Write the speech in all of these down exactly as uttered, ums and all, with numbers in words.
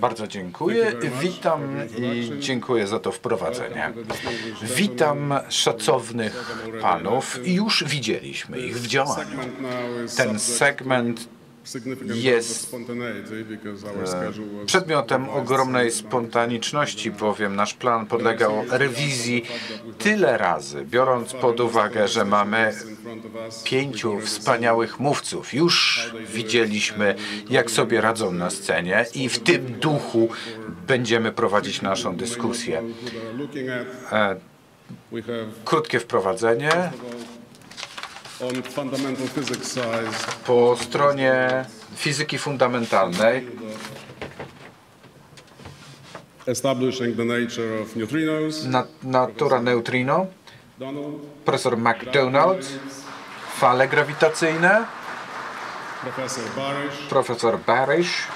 Bardzo dziękuję. Witam i dziękuję za to wprowadzenie. Witam szacownych panów. Już widzieliśmy ich w działaniu. Ten segment jest przedmiotem ogromnej spontaniczności, bowiem nasz plan podlegał rewizji tyle razy, biorąc pod uwagę, że mamy pięciu wspaniałych mówców. Już widzieliśmy, jak sobie radzą na scenie i w tym duchu będziemy prowadzić naszą dyskusję. Krótkie wprowadzenie. Po stronie fizyki fundamentalnej Na, natura neutrino, profesor McDonald, fale grawitacyjne, profesor Barish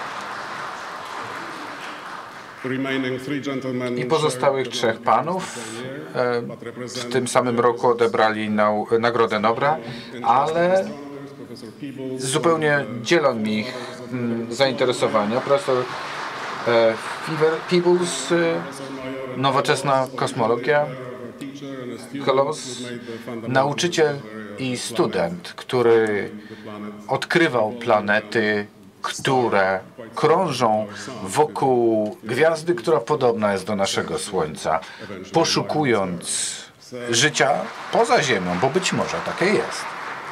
i pozostałych trzech panów w tym samym roku odebrali Nagrodę Nobla, ale zupełnie dzielą mi ich zainteresowania. Profesor Peebles, nowoczesna kosmologia, Kolos, nauczyciel i student, który odkrywał planety, które krążą wokół gwiazdy, która podobna jest do naszego Słońca, poszukując życia poza Ziemią, bo być może takie jest.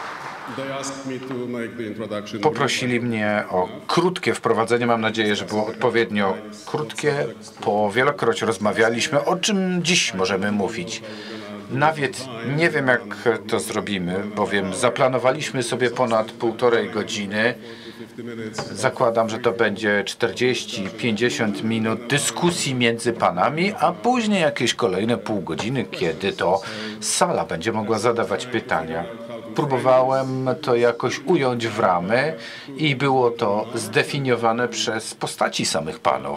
Poprosili mnie o krótkie wprowadzenie. Mam nadzieję, że było odpowiednio krótkie. Po wielokroć rozmawialiśmy, o czym dziś możemy mówić. Nawet nie wiem, jak to zrobimy, bowiem zaplanowaliśmy sobie ponad półtorej godziny. Zakładam, że to będzie czterdzieści pięćdziesiąt minut dyskusji między panami, a później jakieś kolejne pół godziny, kiedy to sala będzie mogła zadawać pytania. Próbowałem to jakoś ująć w ramy i było to zdefiniowane przez postaci samych panów.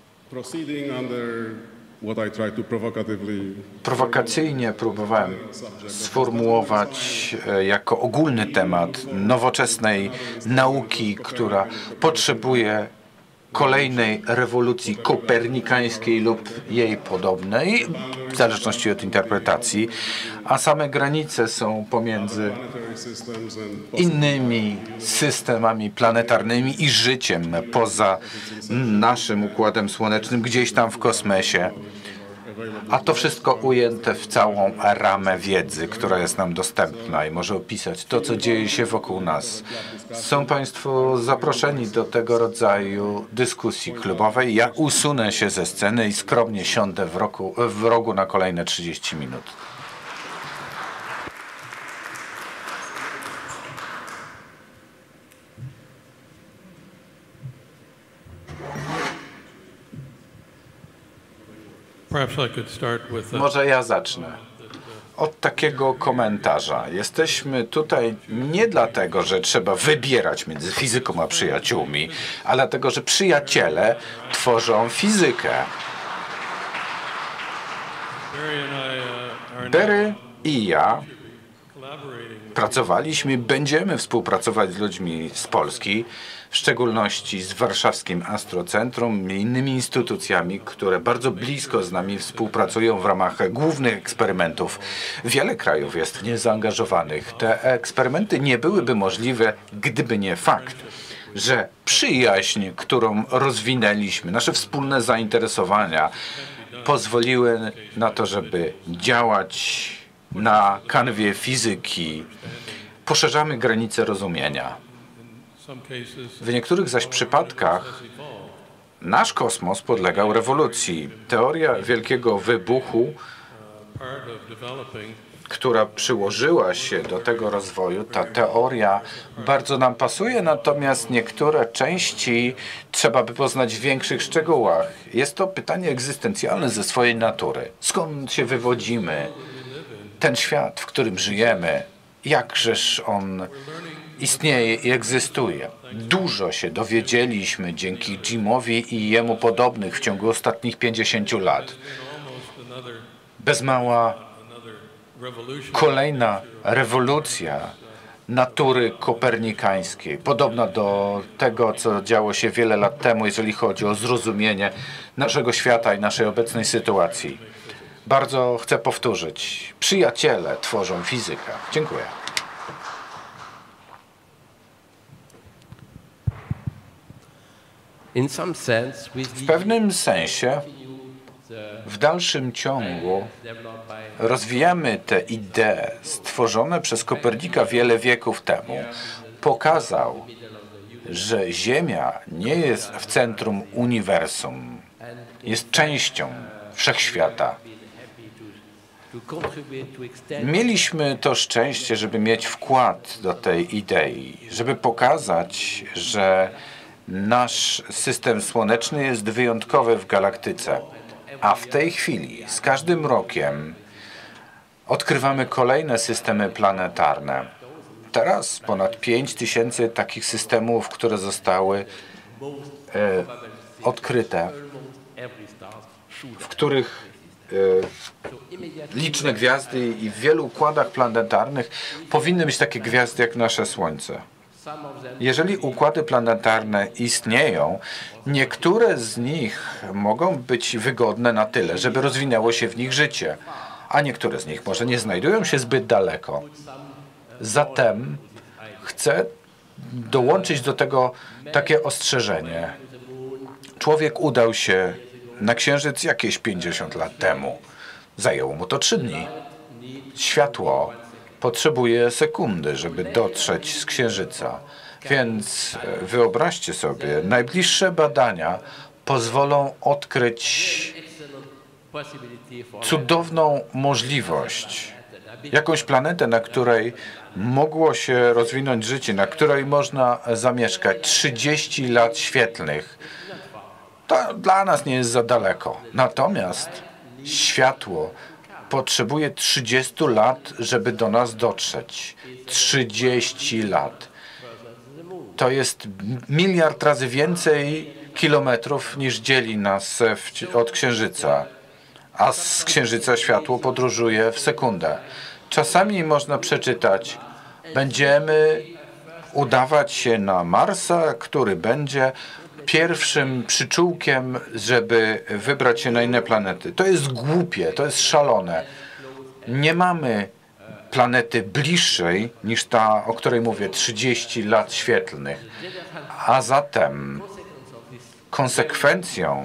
Prowokacyjnie próbowałem sformułować jako ogólny temat nowoczesnej nauki, która potrzebuje kolejnej rewolucji kopernikańskiej lub jej podobnej, w zależności od interpretacji, a same granice są pomiędzy innymi systemami planetarnymi i życiem poza naszym Układem Słonecznym, gdzieś tam w kosmosie. A to wszystko ujęte w całą ramę wiedzy, która jest nam dostępna i może opisać to, co dzieje się wokół nas. Są Państwo zaproszeni do tego rodzaju dyskusji klubowej. Ja usunę się ze sceny i skromnie siądę w, roku, w rogu na kolejne trzydzieści minut. Może ja zacznę od takiego komentarza. Jesteśmy tutaj nie dlatego, że trzeba wybierać między fizyką a przyjaciółmi, ale dlatego, że przyjaciele tworzą fizykę. Barry i ja pracowaliśmy, będziemy współpracować z ludźmi z Polski, w szczególności z warszawskim Astrocentrum i innymi instytucjami, które bardzo blisko z nami współpracują w ramach głównych eksperymentów. Wiele krajów jest w nie zaangażowanych. Te eksperymenty nie byłyby możliwe, gdyby nie fakt, że przyjaźń, którą rozwinęliśmy, nasze wspólne zainteresowania pozwoliły na to, żeby działać na kanwie fizyki. Poszerzamy granice rozumienia. W niektórych zaś przypadkach nasz kosmos podlegał rewolucji. Teoria wielkiego wybuchu, która przyłożyła się do tego rozwoju, ta teoria bardzo nam pasuje, natomiast niektóre części trzeba by poznać w większych szczegółach. Jest to pytanie egzystencjalne ze swojej natury. Skąd się wywodzimy? Ten świat, w którym żyjemy, jakżeż on istnieje i egzystuje. Dużo się dowiedzieliśmy dzięki Jimowi i jemu podobnych w ciągu ostatnich pięćdziesięciu lat. Bez mała kolejna rewolucja natury kopernikańskiej, podobna do tego, co działo się wiele lat temu, jeżeli chodzi o zrozumienie naszego świata i naszej obecnej sytuacji. Bardzo chcę powtórzyć. Przyjaciele tworzą fizykę. Dziękuję. W pewnym sensie, w dalszym ciągu rozwijamy te idee stworzone przez Kopernika wiele wieków temu. Pokazał, że Ziemia nie jest w centrum uniwersum, jest częścią wszechświata. Mieliśmy to szczęście, żeby mieć wkład do tej idei, żeby pokazać, że nasz system słoneczny jest wyjątkowy w galaktyce, a w tej chwili z każdym rokiem odkrywamy kolejne systemy planetarne. Teraz ponad pięć tysięcy takich systemów, które zostały e, odkryte, w których e, liczne gwiazdy i w wielu układach planetarnych powinny być takie gwiazdy jak nasze Słońce. Jeżeli układy planetarne istnieją, niektóre z nich mogą być wygodne na tyle, żeby rozwinęło się w nich życie, a niektóre z nich może nie znajdują się zbyt daleko. Zatem chcę dołączyć do tego takie ostrzeżenie. Człowiek udał się na Księżyc jakieś pięćdziesiąt lat temu. Zajęło mu to trzy dni. Światło potrzebuje sekundy, żeby dotrzeć z Księżyca. Więc wyobraźcie sobie, najbliższe badania pozwolą odkryć cudowną możliwość, jakąś planetę, na której mogło się rozwinąć życie, na której można zamieszkać trzydzieści lat świetlnych. To dla nas nie jest za daleko. Natomiast światło potrzebuje trzydziestu lat, żeby do nas dotrzeć. trzydzieści lat. To jest miliard razy więcej kilometrów niż dzieli nas od Księżyca. A z Księżyca światło podróżuje w sekundę. Czasami można przeczytać, będziemy udawać się na Marsa, który będzie pierwszym przyczółkiem, żeby wybrać się na inne planety. To jest głupie, to jest szalone. Nie mamy planety bliższej niż ta, o której mówię, trzydzieści lat świetlnych. A zatem konsekwencją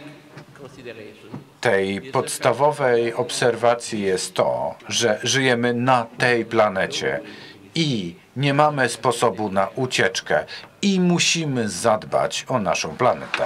tej podstawowej obserwacji jest to, że żyjemy na tej planecie i nie mamy sposobu na ucieczkę i musimy zadbać o naszą planetę.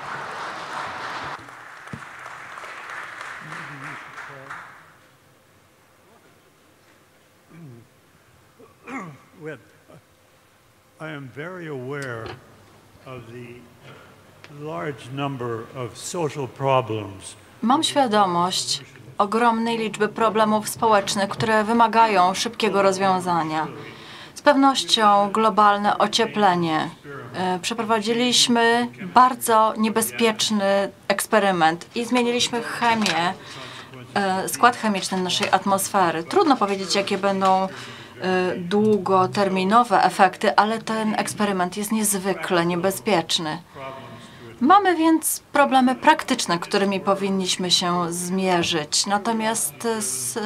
I am very aware of the large number of social problems. Mam świadomość ogromnej liczby problemów społecznych, które wymagają szybkiego rozwiązania. Z pewnością globalne ocieplenie. Przeprowadziliśmy bardzo niebezpieczny eksperyment i zmieniliśmy chemię, skład chemiczny naszej atmosfery. Trudno powiedzieć, jakie będą długoterminowe efekty, ale ten eksperyment jest niezwykle niebezpieczny. Mamy więc problemy praktyczne, którymi powinniśmy się zmierzyć. Natomiast z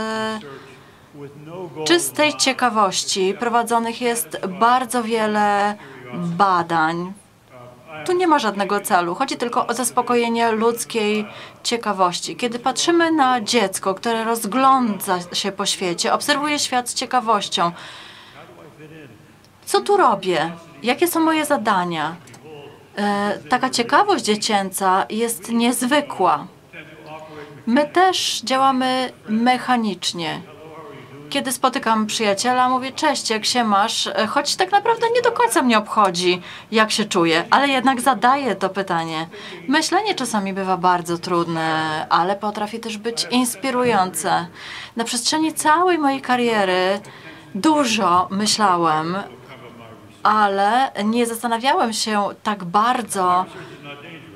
czystej ciekawości prowadzonych jest bardzo wiele badań. Tu nie ma żadnego celu. Chodzi tylko o zaspokojenie ludzkiej ciekawości. Kiedy patrzymy na dziecko, które rozgląda się po świecie, obserwuje świat z ciekawością. Co tu robię? Jakie są moje zadania? E, taka ciekawość dziecięca jest niezwykła. My też działamy mechanicznie. Kiedy spotykam przyjaciela, mówię, cześć, jak się masz? Choć tak naprawdę nie do końca mnie obchodzi, jak się czuję, ale jednak zadaję to pytanie. Myślenie czasami bywa bardzo trudne, ale potrafi też być inspirujące. Na przestrzeni całej mojej kariery dużo myślałem, ale nie zastanawiałem się tak bardzo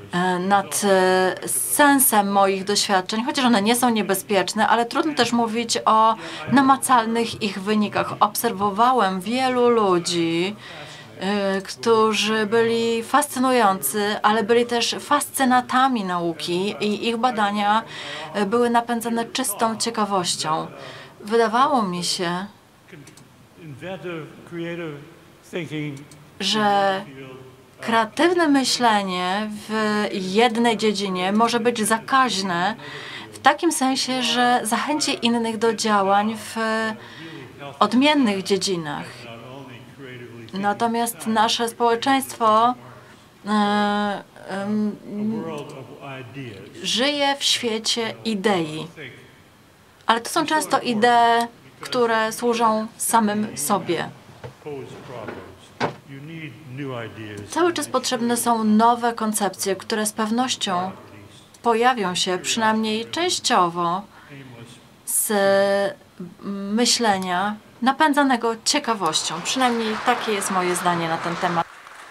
e, nad e, sensem moich doświadczeń, chociaż one nie są niebezpieczne, ale trudno też mówić o namacalnych ich wynikach. Obserwowałem wielu ludzi, e, którzy byli fascynujący, ale byli też fascynatami nauki i ich badania e, były napędzane czystą ciekawością. Wydawało mi się, inventive, creative thinking że kreatywne myślenie w jednej dziedzinie może być zakaźne w takim sensie, że zachęci innych do działań w odmiennych dziedzinach. Natomiast nasze społeczeństwo e, e, world of ideas. żyje w świecie idei. Ale to są często idee, które służą samym sobie. Pose problems. You need new ideas. Cały czas potrzebne są nowe koncepcje, które z pewnością pojawią się przynajmniej częściowo z myślenia napędzanego ciekawością. Przynajmniej takie jest moje zdanie na ten temat.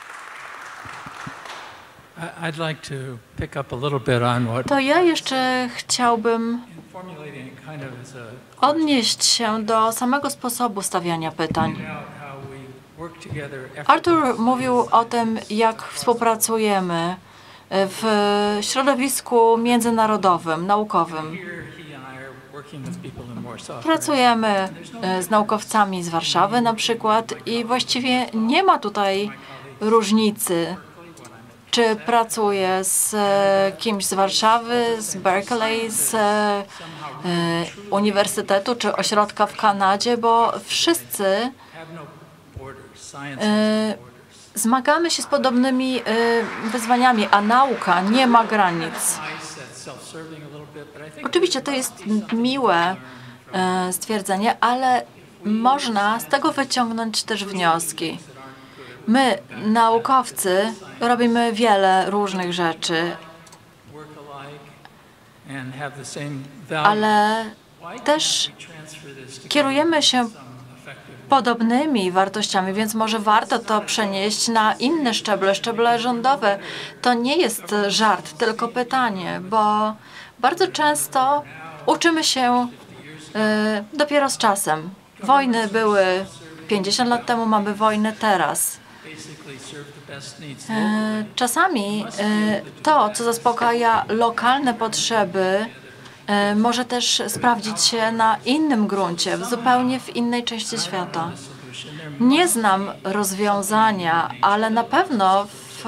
I- I'd like to pick up a little bit on what To ja jeszcze chciałbym in formulating kind of as a odnieść się do samego sposobu stawiania pytań. out how we work together Artur mówił o tym, jak współpracujemy w środowisku międzynarodowym, naukowym. Here, he and I are working with people in Warsaw. Pracujemy e, z naukowcami z Warszawy na przykład i właściwie nie ma tutaj różnicy, czy pracuję z e, kimś z Warszawy, z Berkeley, z e, e, uniwersytetu czy ośrodka w Kanadzie, bo wszyscy Have no borders. Science e, has no borders. zmagamy się z podobnymi e, wyzwaniami, a nauka nie ma granic. Nice, that's self-serving a little bit, but I think Oczywiście to jest miłe e, stwierdzenie, ale można z tego wyciągnąć też wnioski. My, naukowcy, robimy wiele różnych rzeczy, work alike and have the same value. ale Why też can't we transfer this to kierujemy się some effective podobnymi wartościami, więc może warto to przenieść na inne szczeble, szczeble rządowe. To nie jest żart, tylko pytanie, bo bardzo często uczymy się y, dopiero z czasem. Wojny były pięćdziesiąt lat temu, mamy wojnę teraz. basically serve the best needs E, locally? Czasami e, to, co zaspokaja lokalne potrzeby, e, może też sprawdzić się na innym gruncie, w zupełnie w innej części świata. Nie znam rozwiązania, ale na pewno w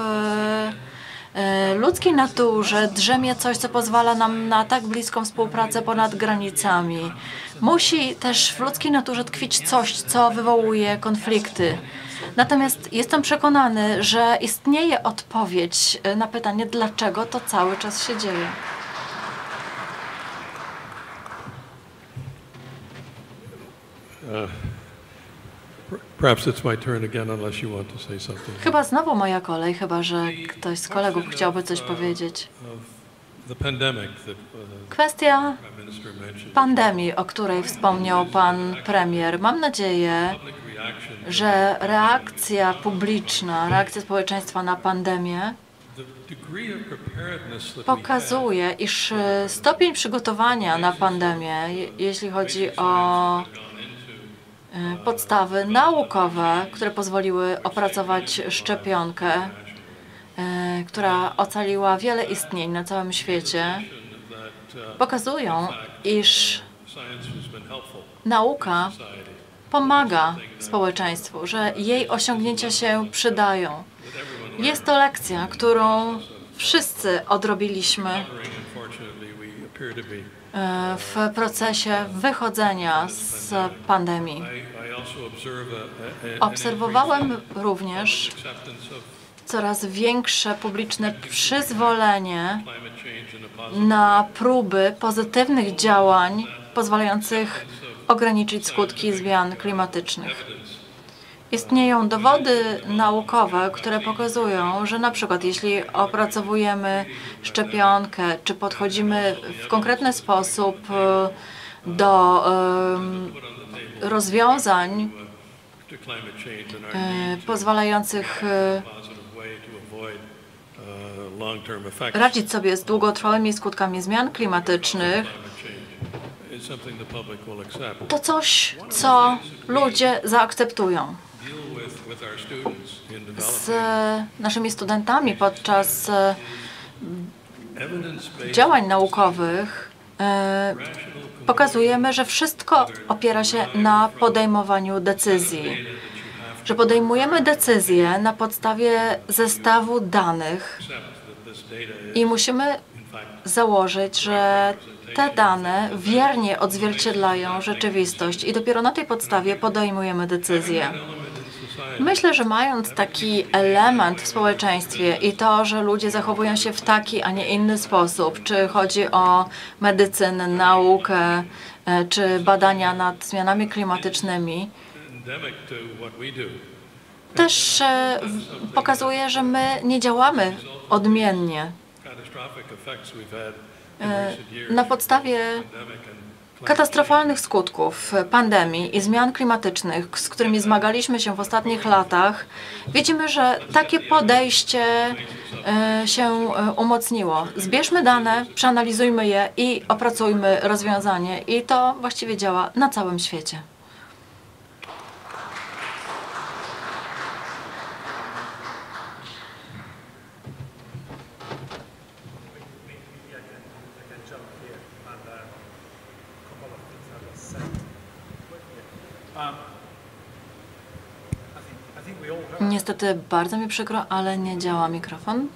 e, ludzkiej naturze drzemie coś, co pozwala nam na tak bliską współpracę ponad granicami. Musi też w ludzkiej naturze tkwić coś, co wywołuje konflikty. Natomiast jestem przekonany, że istnieje odpowiedź na pytanie, dlaczego to cały czas się dzieje. Perhaps it's my turn again, unless you want to say something. Chyba znowu moja kolej, chyba że ktoś z kolegów chciałby coś powiedzieć. Of the pandemic that uh, Kwestia Prime Minister mentioned, pandemii, o której wspomniał pan premier. Mam nadzieję, public reaction, że reakcja publiczna, reakcja społeczeństwa na pandemię the degree of preparedness that we pokazuje, iż e, stopień przygotowania na pandemię, je- jeśli chodzi o had gone into e, podstawy naukowe, które pozwoliły opracować szczepionkę, e, która ocaliła wiele istnień na całym świecie, that uh, pokazują, iż science has been helpful nauka to society. pomaga społeczeństwu, że jej osiągnięcia się przydają. Jest to lekcja, którą wszyscy odrobiliśmy Unfortunately, we appear to be. e, w procesie wychodzenia z pandemii. I, I also observe a, a, an Obserwowałem również acceptance of coraz większe publiczne przyzwolenie climate change in a positive na próby pozytywnych działań pozwalających ograniczyć skutki zmian klimatycznych. Istnieją dowody naukowe, które pokazują, że na przykład jeśli opracowujemy szczepionkę, czy podchodzimy w konkretny sposób e, do em, rozwiązań to climate change and our e, pozwalających e, positive way to avoid uh, long-term effects radzić sobie z długotrwałymi skutkami zmian klimatycznych, is something the public will accept. to coś, co ludzie zaakceptują. Deal with, with our students in Z developing naszymi studentami podczas e, evidence-based działań naukowych e, pokazujemy, że wszystko opiera się na podejmowaniu decyzji. Że podejmujemy decyzje na podstawie zestawu danych i musimy założyć, że te dane wiernie odzwierciedlają rzeczywistość i dopiero na tej podstawie podejmujemy decyzje. Myślę, że mając taki element w społeczeństwie i to, że ludzie zachowują się w taki, a nie inny sposób, czy chodzi o medycynę, naukę, e, czy badania nad zmianami klimatycznymi, endemic to what we do. też e, w- pokazuje, że my nie działamy odmiennie. Catastrophic effects we've had in E, recent years, Na podstawie pandemic and katastrofalnych skutków pandemii i zmian klimatycznych, z którymi zmagaliśmy się w ostatnich latach, widzimy, że takie podejście e, się e, umocniło. Zbierzmy dane, przeanalizujmy je i opracujmy rozwiązanie. I to właściwie działa na całym świecie. Niestety bardzo mi przykro, ale nie działa mikrofon.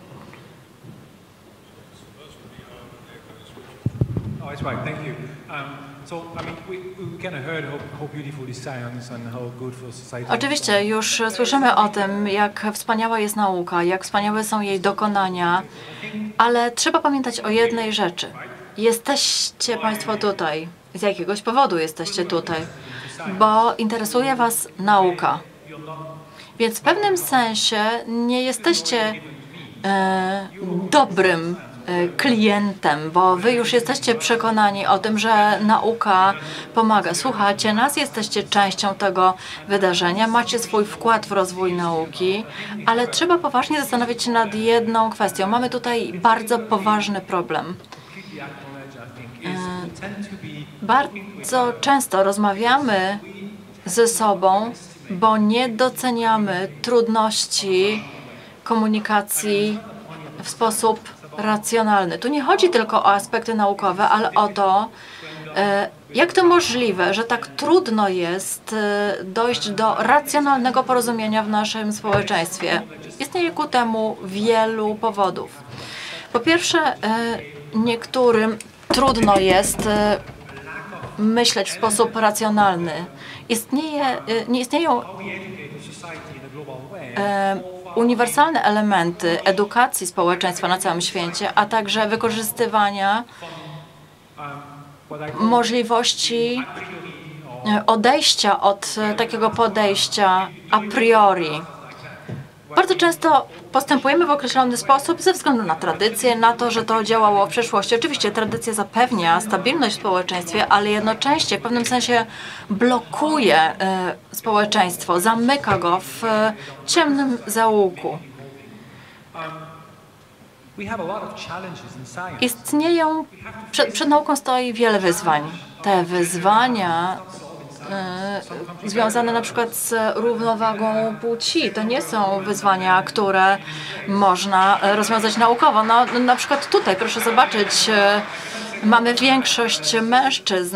Oh, that's right. Thank you. Um, so, I mean, we, we kind of heard how, how beautiful is science and how good for society. Oczywiście już słyszymy o tym, jak wspaniała jest nauka, jak wspaniałe są jej dokonania, ale trzeba pamiętać o jednej rzeczy. Jesteście Państwo tutaj. Z jakiegoś powodu jesteście tutaj, bo interesuje Was nauka. Więc w pewnym sensie nie jesteście e, dobrym e, klientem, bo wy już jesteście przekonani o tym, że nauka pomaga. Słuchacie nas, jesteście częścią tego wydarzenia, macie swój wkład w rozwój nauki, ale trzeba poważnie zastanowić się nad jedną kwestią. Mamy tutaj bardzo poważny problem. Bardzo często rozmawiamy ze sobą, bo nie doceniamy trudności komunikacji w sposób racjonalny. Tu nie chodzi tylko o aspekty naukowe, ale o to, e, jak to możliwe, że tak trudno jest e, dojść do racjonalnego porozumienia w naszym społeczeństwie. Istnieje ku temu wielu powodów. Po pierwsze, e, niektórym trudno jest e, myśleć w sposób racjonalny. Istnieje, e, nie istnieją e, uniwersalne elementy edukacji społeczeństwa na całym świecie, a także wykorzystywania możliwości odejścia od takiego podejścia a priori. Bardzo często postępujemy w określony sposób ze względu na tradycję, na to, że to działało w przeszłości. Oczywiście tradycja zapewnia stabilność w społeczeństwie, ale jednocześnie w pewnym sensie blokuje e, społeczeństwo, zamyka go w e, ciemnym zaułku. Istnieją, przed, przed nauką stoi wiele wyzwań. Te wyzwania y, związane na przykład z równowagą płci, to nie są wyzwania, które można rozwiązać naukowo. No, na przykład tutaj, proszę zobaczyć, y, mamy większość mężczyzn,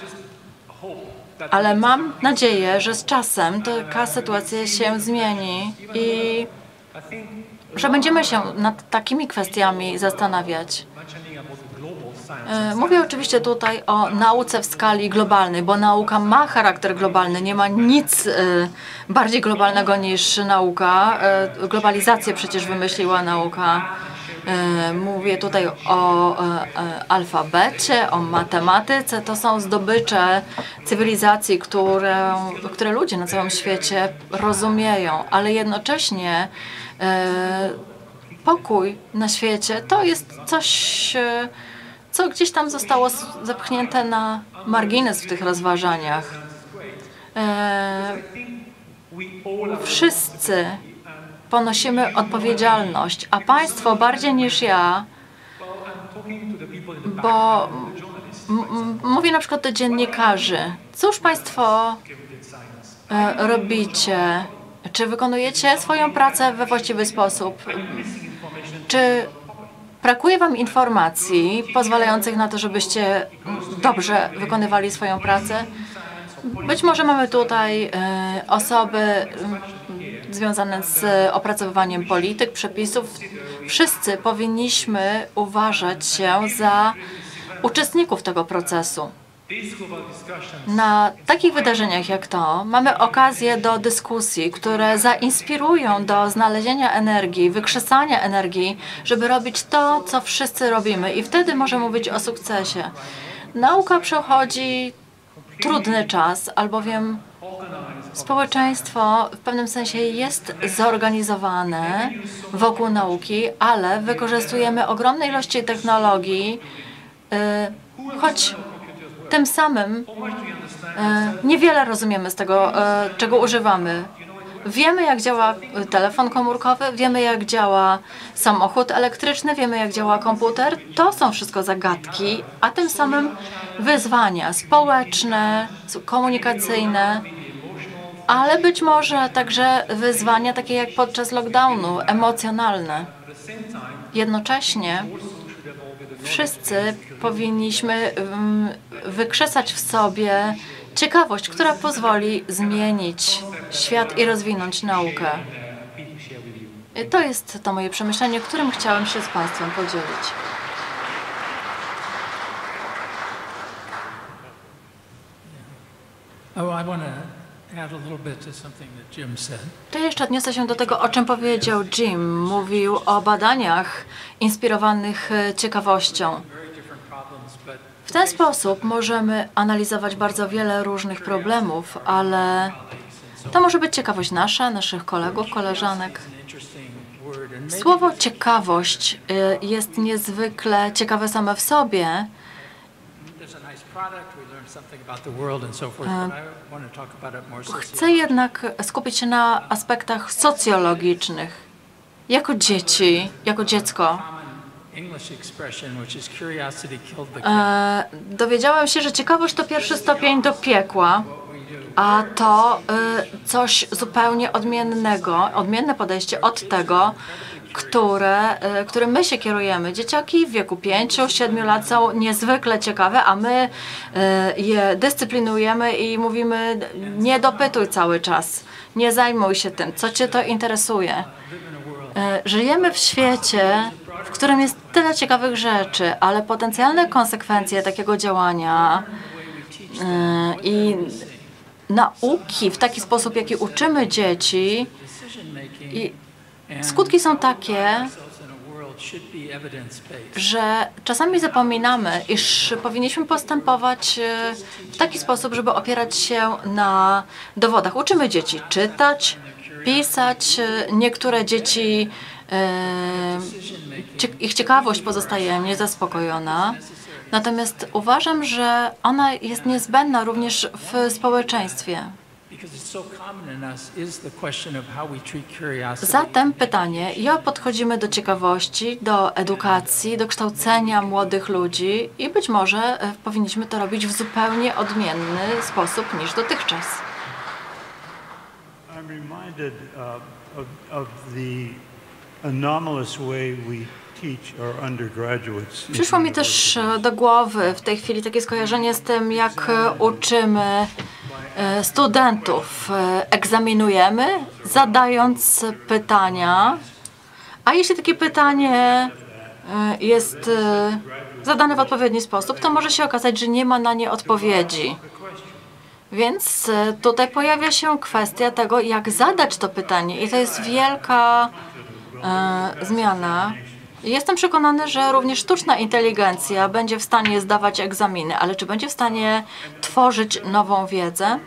ale mam nadzieję, że z czasem taka sytuacja się zmieni i że będziemy się nad takimi kwestiami zastanawiać. Mówię oczywiście tutaj o nauce w skali globalnej, bo nauka ma charakter globalny. Nie ma nic bardziej globalnego niż nauka. Globalizację przecież wymyśliła nauka. Mówię tutaj o alfabecie, o matematyce. To są zdobycze cywilizacji, które, które ludzie na całym świecie rozumieją, ale jednocześnie pokój na świecie to jest coś, co gdzieś tam zostało zepchnięte na margines w tych rozważaniach. Wszyscy ponosimy odpowiedzialność, a Państwo bardziej niż ja, bo m- m- mówię na przykład do dziennikarzy, cóż Państwo e, robicie? Czy wykonujecie swoją pracę we właściwy sposób? Czy brakuje Wam informacji pozwalających na to, żebyście dobrze wykonywali swoją pracę? Być może mamy tutaj e, osoby e, związane z opracowywaniem polityk, przepisów. Wszyscy powinniśmy uważać się za uczestników tego procesu. Na takich wydarzeniach jak to mamy okazję do dyskusji, które zainspirują do znalezienia energii, wykrzesania energii, żeby robić to, co wszyscy robimy i wtedy możemy mówić o sukcesie. Nauka przechodzi trudny czas, albowiem społeczeństwo w pewnym sensie jest zorganizowane wokół nauki, ale wykorzystujemy ogromne ilości technologii, choć tym samym niewiele rozumiemy z tego, czego używamy. Wiemy, jak działa telefon komórkowy, wiemy, jak działa samochód elektryczny, wiemy, jak działa komputer. To są wszystko zagadki, a tym samym wyzwania społeczne, komunikacyjne, ale być może także wyzwania takie jak podczas lockdownu, emocjonalne. Jednocześnie wszyscy powinniśmy wykrzesać w sobie ciekawość, która pozwoli zmienić świat i rozwinąć naukę. To jest to moje przemyślenie, którym chciałem się z Państwem podzielić. Oh, I want to add a little bit to something that Jim said. To jeszcze odniosę się do tego, o czym powiedział Jim. Mówił o badaniach inspirowanych ciekawością. W ten sposób możemy analizować bardzo wiele różnych problemów, ale to może być ciekawość nasza, naszych kolegów, koleżanek. Słowo ciekawość jest niezwykle ciekawe same w sobie. Chcę jednak skupić się na aspektach socjologicznych. Jako dzieci, jako dziecko, e, dowiedziałem się, że ciekawość to pierwszy stopień do piekła, a to e, coś zupełnie odmiennego, odmienne podejście od tego, które, e, którym my się kierujemy. Dzieciaki w wieku pięciu, siedmiu lat są niezwykle ciekawe, a my e, je dyscyplinujemy i mówimy, nie dopytuj cały czas, nie zajmuj się tym, co cię to interesuje. E, żyjemy w świecie, w którym jest tyle ciekawych rzeczy, ale potencjalne konsekwencje takiego działania e, i nauki w taki sposób, jaki uczymy dzieci, i skutki są takie, że czasami zapominamy, iż powinniśmy postępować w taki sposób, żeby opierać się na dowodach. Uczymy dzieci czytać, pisać. Niektóre dzieci, ich ciekawość pozostaje niezaspokojona. Natomiast uważam, że ona jest niezbędna również w społeczeństwie. Zatem pytanie, jak podchodzimy do ciekawości, do edukacji, do kształcenia młodych ludzi i być może powinniśmy to robić w zupełnie odmienny sposób niż dotychczas. I'm reminded uh, of, of the anomalous way we teach our undergraduates. Przyszło mi też do głowy w tej chwili takie skojarzenie z tym, jak uczymy studentów. Egzaminujemy, zadając pytania, a jeśli takie pytanie jest zadane w odpowiedni sposób, to może się okazać, że nie ma na nie odpowiedzi. Więc tutaj pojawia się kwestia tego, jak zadać to pytanie i to jest wielka e, zmiana. Jestem przekonany, że również sztuczna inteligencja będzie w stanie zdawać egzaminy, ale czy będzie w stanie tworzyć nową wiedzę?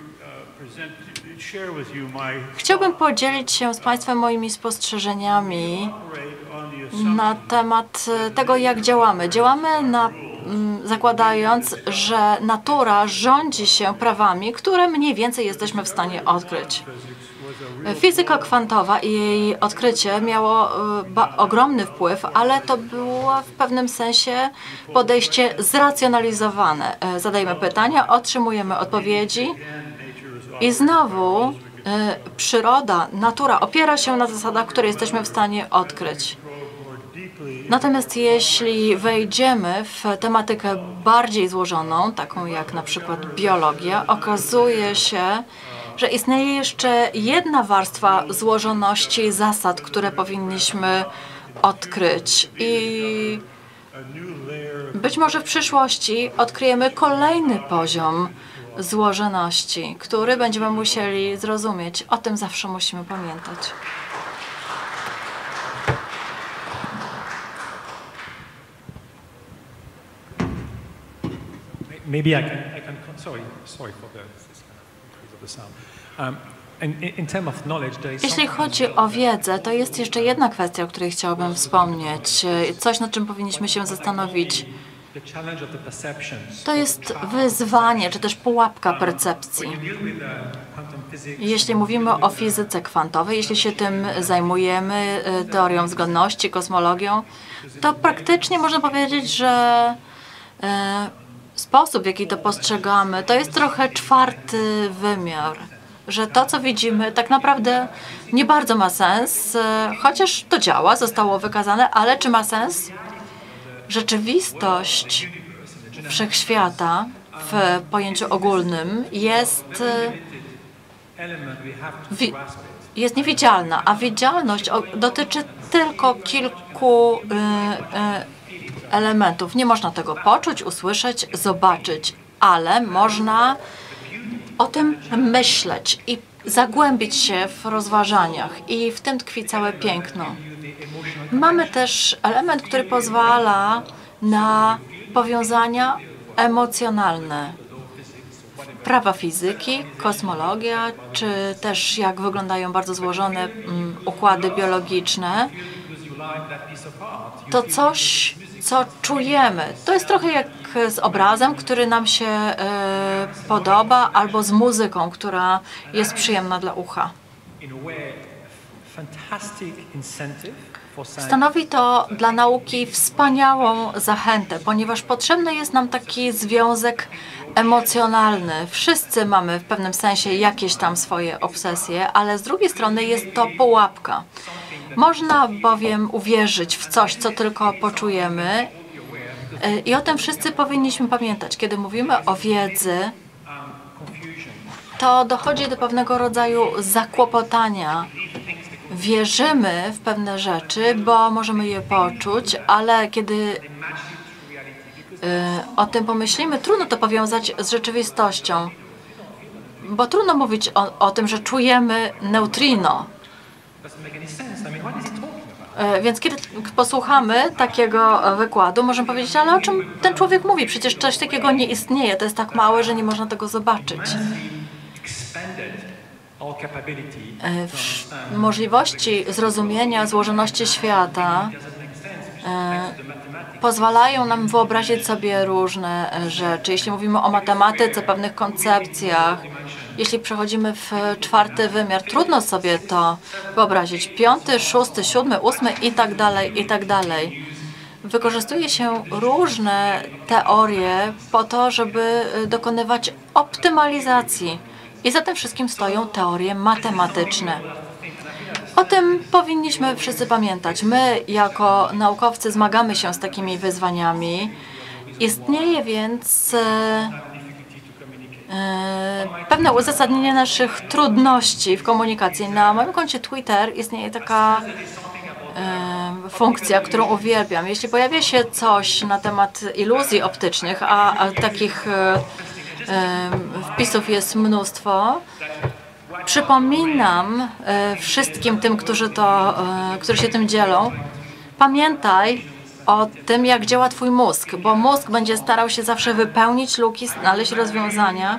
Chciałbym podzielić się z Państwem moimi spostrzeżeniami na temat tego, jak działamy. Działamy na, zakładając, że natura rządzi się prawami, które mniej więcej jesteśmy w stanie odkryć. Fizyka kwantowa i jej odkrycie miało ba- ogromny wpływ, ale to było w pewnym sensie podejście zracjonalizowane. Zadajemy pytania, otrzymujemy odpowiedzi i znowu y, przyroda, natura opiera się na zasadach, które jesteśmy w stanie odkryć. Natomiast jeśli wejdziemy w tematykę bardziej złożoną, taką jak na przykład biologia, okazuje się, że istnieje jeszcze jedna warstwa złożoności zasad, które powinniśmy odkryć. I być może w przyszłości odkryjemy kolejny poziom złożoności, który będziemy musieli zrozumieć. O tym zawsze musimy pamiętać. Maybe I can, I can sorry, sorry for the, this kind of increase of the sound. Um, in, in terms of knowledge, there is Jeśli chodzi o wiedzę, to jest jeszcze jedna kwestia, o której chciałbym wspomnieć. Coś, nad czym powinniśmy się zastanowić. To jest wyzwanie, czy też pułapka percepcji. Jeśli mówimy o fizyce kwantowej, jeśli się tym zajmujemy, teorią względności, kosmologią, to praktycznie można powiedzieć, że sposób, w jaki to postrzegamy, to jest trochę czwarty wymiar. Że to, co widzimy, tak naprawdę nie bardzo ma sens, chociaż to działa, zostało wykazane, ale czy ma sens? Rzeczywistość wszechświata w pojęciu ogólnym jest, wi jest niewidzialna, a widzialność dotyczy tylko kilku y, y, elementów. Nie można tego poczuć, usłyszeć, zobaczyć, ale można o tym myśleć i zagłębić się w rozważaniach i w tym tkwi całe piękno. Mamy też element, który pozwala na powiązania emocjonalne. Prawa fizyki, kosmologia, czy też jak wyglądają bardzo złożone um, układy biologiczne, to coś, co czujemy. To jest trochę jak z obrazem, który nam się e, podoba, albo z muzyką, która jest przyjemna dla ucha. Stanowi to dla nauki wspaniałą zachętę, ponieważ potrzebny jest nam taki związek emocjonalny. Wszyscy mamy w pewnym sensie jakieś tam swoje obsesje, ale z drugiej strony jest to pułapka. Można bowiem uwierzyć w coś, co tylko poczujemy i o tym wszyscy powinniśmy pamiętać. Kiedy mówimy o wiedzy, to dochodzi do pewnego rodzaju zakłopotania. Wierzymy w pewne rzeczy, bo możemy je poczuć, ale kiedy y, o tym pomyślimy, trudno to powiązać z rzeczywistością. Bo trudno mówić o, o tym, że czujemy neutrino. Y, więc kiedy posłuchamy takiego wykładu, możemy powiedzieć, ale o czym ten człowiek mówi? Przecież coś takiego nie istnieje, to jest tak małe, że nie można tego zobaczyć. Możliwości zrozumienia złożoności świata e, pozwalają nam wyobrazić sobie różne rzeczy. Jeśli mówimy o matematyce, pewnych koncepcjach, jeśli przechodzimy w czwarty wymiar, trudno sobie to wyobrazić. Piąty, szósty, siódmy, ósmy i tak dalej, i tak dalej. Wykorzystuje się różne teorie po to, żeby dokonywać optymalizacji. I za tym wszystkim stoją teorie matematyczne. O tym powinniśmy wszyscy pamiętać. My, jako naukowcy, zmagamy się z takimi wyzwaniami. Istnieje więc e, e, pewne uzasadnienie naszych trudności w komunikacji. Na moim koncie Twitter istnieje taka e, funkcja, którą uwielbiam. Jeśli pojawia się coś na temat iluzji optycznych, a, a takich e, wpisów jest mnóstwo. Przypominam wszystkim tym, którzy, to, którzy się tym dzielą, pamiętaj o tym, jak działa twój mózg, bo mózg będzie starał się zawsze wypełnić luki, znaleźć rozwiązania.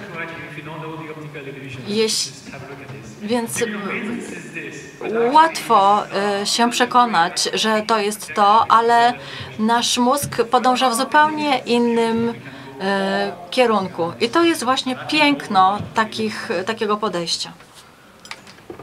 Jeśli, więc łatwo się przekonać, że to jest to, ale nasz mózg podąża w zupełnie innym kierunku. I to jest właśnie piękno takich, takiego podejścia.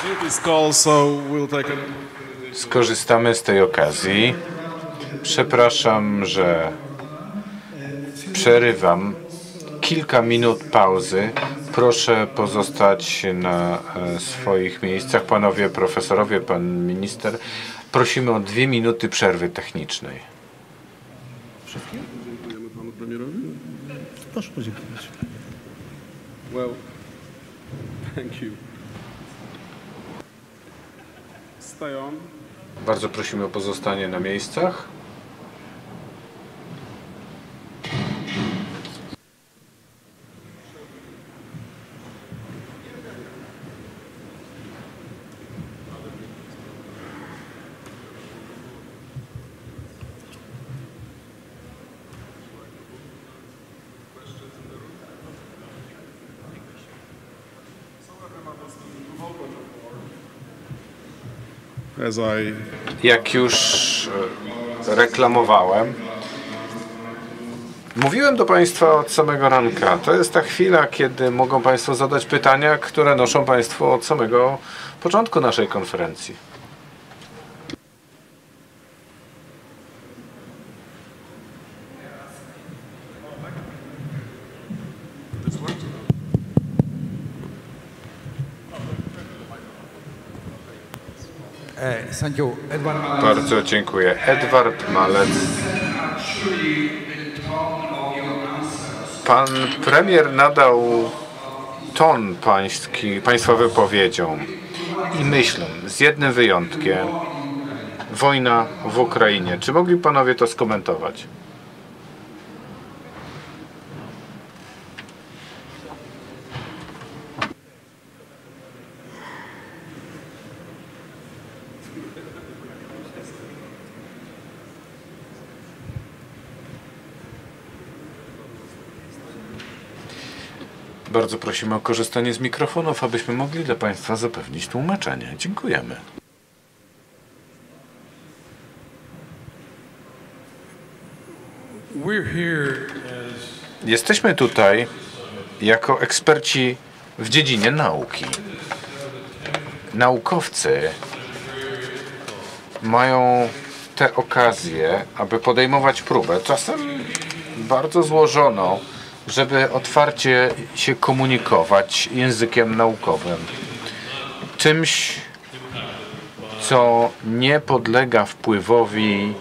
Skorzystamy z tej okazji. Przepraszam, że przerywam. Kilka minut pauzy. Proszę pozostać na swoich miejscach. Panowie profesorowie, pan minister. Prosimy o dwie minuty przerwy technicznej. Dziękujemy panu premierowi. Proszę podziękować. Well, thank you. Stay on. Bardzo prosimy o pozostanie na miejscach. As I Jak już e, reklamowałem, mówiłem do Państwa od samego ranka. To jest ta chwila, kiedy mogą Państwo zadać pytania, które noszą Państwo od samego początku naszej konferencji. Thank you. Edward Malec. Bardzo dziękuję. Edward Malec. Pan premier nadał ton pański, Państwa wypowiedziom i myślą, z jednym wyjątkiem, wojna w Ukrainie. Czy mogli Panowie to skomentować? Bardzo prosimy o korzystanie z mikrofonów, abyśmy mogli dla Państwa zapewnić tłumaczenie. Dziękujemy. We're here as Jesteśmy tutaj jako eksperci w dziedzinie nauki. Naukowcy mają tę okazję, aby podejmować próbę, czasem bardzo złożoną, żeby otwarcie się komunikować językiem naukowym. Czymś, co nie podlega wpływowi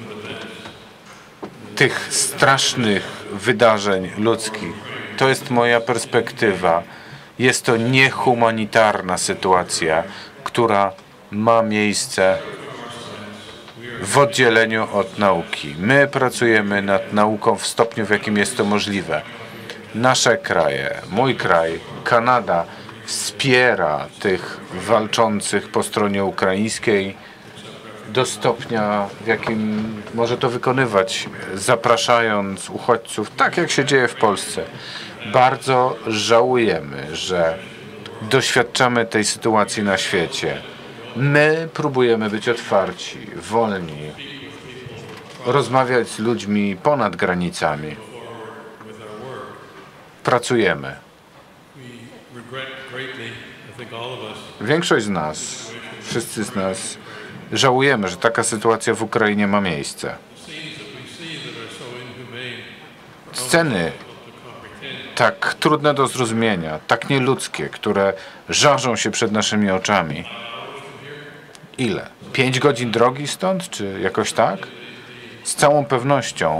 tych strasznych wydarzeń ludzkich. To jest moja perspektywa. Jest to niehumanitarna sytuacja, która ma miejsce w oddzieleniu od nauki. My pracujemy nad nauką w stopniu, w jakim jest to możliwe. Nasze kraje, mój kraj, Kanada wspiera tych walczących po stronie ukraińskiej do stopnia, w jakim może to wykonywać, zapraszając uchodźców, tak jak się dzieje w Polsce. Bardzo żałujemy, że doświadczamy tej sytuacji na świecie. My próbujemy być otwarci, wolni, rozmawiać z ludźmi ponad granicami. Pracujemy. Większość z nas, wszyscy z nas żałujemy, że taka sytuacja w Ukrainie ma miejsce. Sceny tak trudne do zrozumienia, tak nieludzkie, które żarzą się przed naszymi oczami. Ile? Pięć godzin drogi stąd, czy jakoś tak? Z całą pewnością,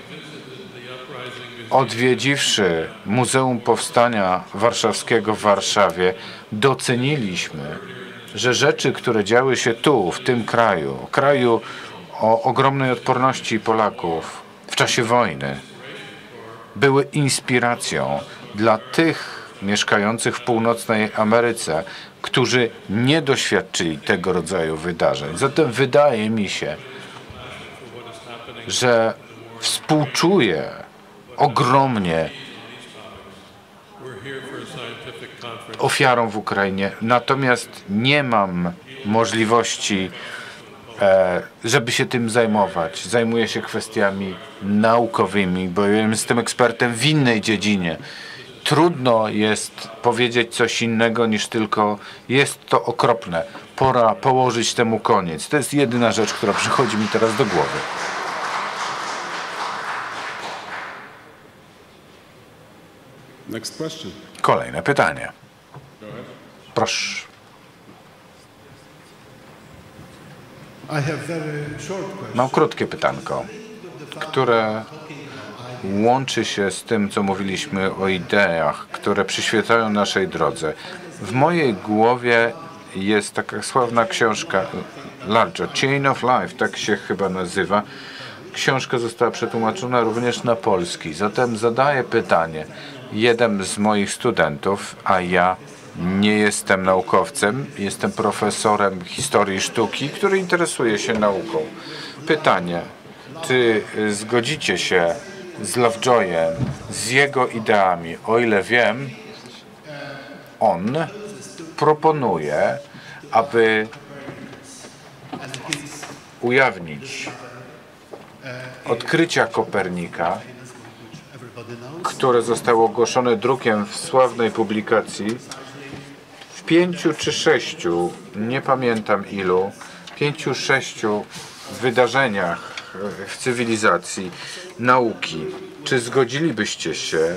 odwiedziwszy Muzeum Powstania Warszawskiego w Warszawie, doceniliśmy, że rzeczy, które działy się tu, w tym kraju, kraju o ogromnej odporności Polaków w czasie wojny, były inspiracją dla tych mieszkających w północnej Ameryce, którzy nie doświadczyli tego rodzaju wydarzeń. Zatem wydaje mi się, że współczuję ogromnie ofiarom w Ukrainie, natomiast nie mam możliwości, e, żeby się tym zajmować. Zajmuję się kwestiami naukowymi, bo jestem ekspertem w innej dziedzinie trudno jest powiedzieć coś innego niż tylko jest to okropne. Pora położyć temu koniec. To jest jedyna rzecz, która przychodzi mi teraz do głowy. Next question. Kolejne pytanie. Proszę. Mam krótkie pytanko, które łączy się z tym, co mówiliśmy o ideach, które przyświecają naszej drodze. W mojej głowie jest taka sławna książka Larger, Chain of Life, tak się chyba nazywa. Książka została przetłumaczona również na polski. Zatem zadaję pytanie. Jeden z moich studentów, a ja nie jestem naukowcem, jestem profesorem historii sztuki, który interesuje się nauką. Pytanie, czy zgodzicie się z Lovejoyem, z jego ideami? O ile wiem, on proponuje, aby ujawnić odkrycia Kopernika, które zostało ogłoszone drukiem w sławnej publikacji, w pięciu czy sześciu, nie pamiętam ilu, pięciu, sześciu wydarzeniach w cywilizacji, nauki. Czy zgodzilibyście się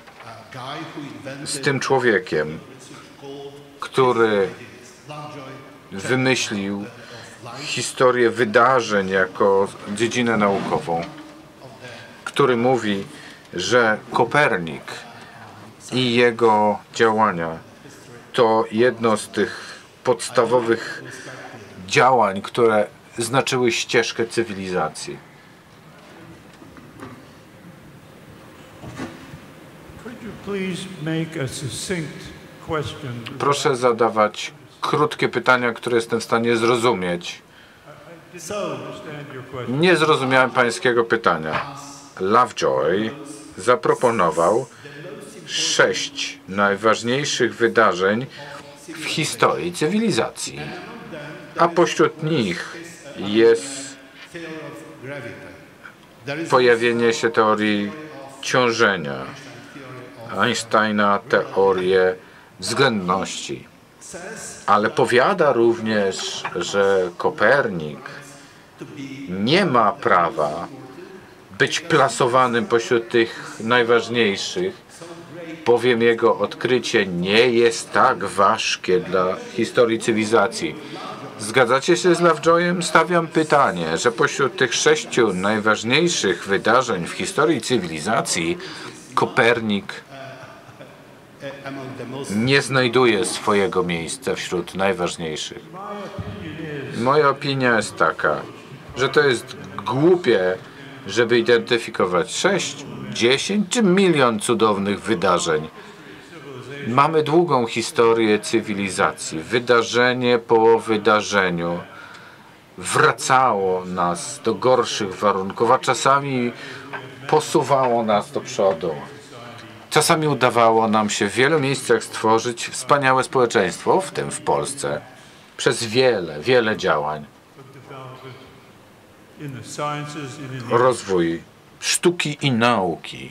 z tym człowiekiem, który wymyślił historię wydarzeń jako dziedzinę naukową, który mówi, że Kopernik i jego działania to jedno z tych podstawowych działań, które znaczyły ścieżkę cywilizacji? Proszę zadawać krótkie pytania, które jestem w stanie zrozumieć. Nie zrozumiałem pańskiego pytania. Lovejoy zaproponował sześć najważniejszych wydarzeń w historii cywilizacji, a pośród nich jest pojawienie się teorii ciążenia, Einsteina teorię względności. Ale powiada również, że Kopernik nie ma prawa być plasowanym pośród tych najważniejszych, bowiem jego odkrycie nie jest tak ważkie dla historii cywilizacji. Zgadzacie się z Lovejoyem? Stawiam pytanie, że pośród tych sześciu najważniejszych wydarzeń w historii cywilizacji Kopernik nie znajduje swojego miejsca wśród najważniejszych. Moja opinia jest taka, że to jest głupie, żeby identyfikować sześć, dziesięć czy milion cudownych wydarzeń. Mamy długą historię cywilizacji. Wydarzenie po wydarzeniu wracało nas do gorszych warunków, a czasami posuwało nas do przodu. Czasami udawało nam się w wielu miejscach stworzyć wspaniałe społeczeństwo, w tym w Polsce, przez wiele, wiele działań. Rozwój sztuki i nauki.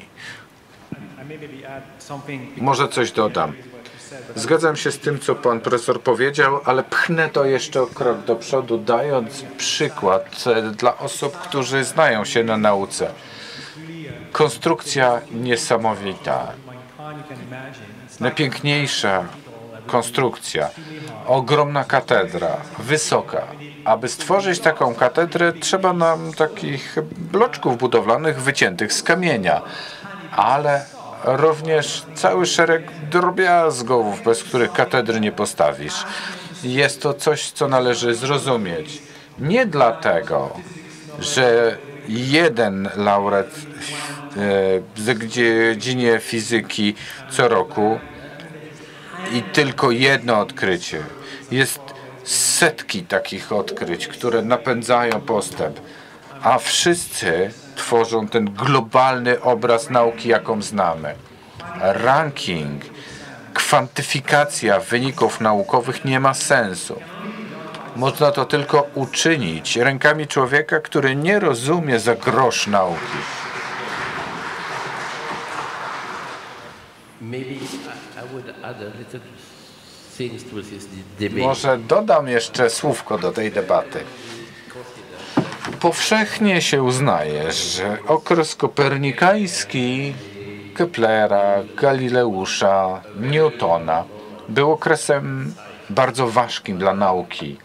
Może coś dodam. Zgadzam się z tym, co pan profesor powiedział, ale pchnę to jeszcze o krok do przodu, dając przykład dla osób, którzy znają się na nauce. Konstrukcja niesamowita. Najpiękniejsza konstrukcja. Ogromna katedra, wysoka. Aby stworzyć taką katedrę, trzeba nam takich bloczków budowlanych wyciętych z kamienia, ale również cały szereg drobiazgów, bez których katedry nie postawisz. Jest to coś, co należy zrozumieć. Nie dlatego, że jeden laureat w dziedzinie fizyki co roku i tylko jedno odkrycie. Jest setki takich odkryć, które napędzają postęp, a wszyscy tworzą ten globalny obraz nauki, jaką znamy. Ranking, kwantyfikacja wyników naukowych nie ma sensu. Można to tylko uczynić rękami człowieka, który nie rozumie za grosz nauki. Może dodam jeszcze słówko do tej debaty. Powszechnie się uznaje, że okres kopernikański Keplera, Galileusza, Newtona był okresem bardzo ważkim dla nauki.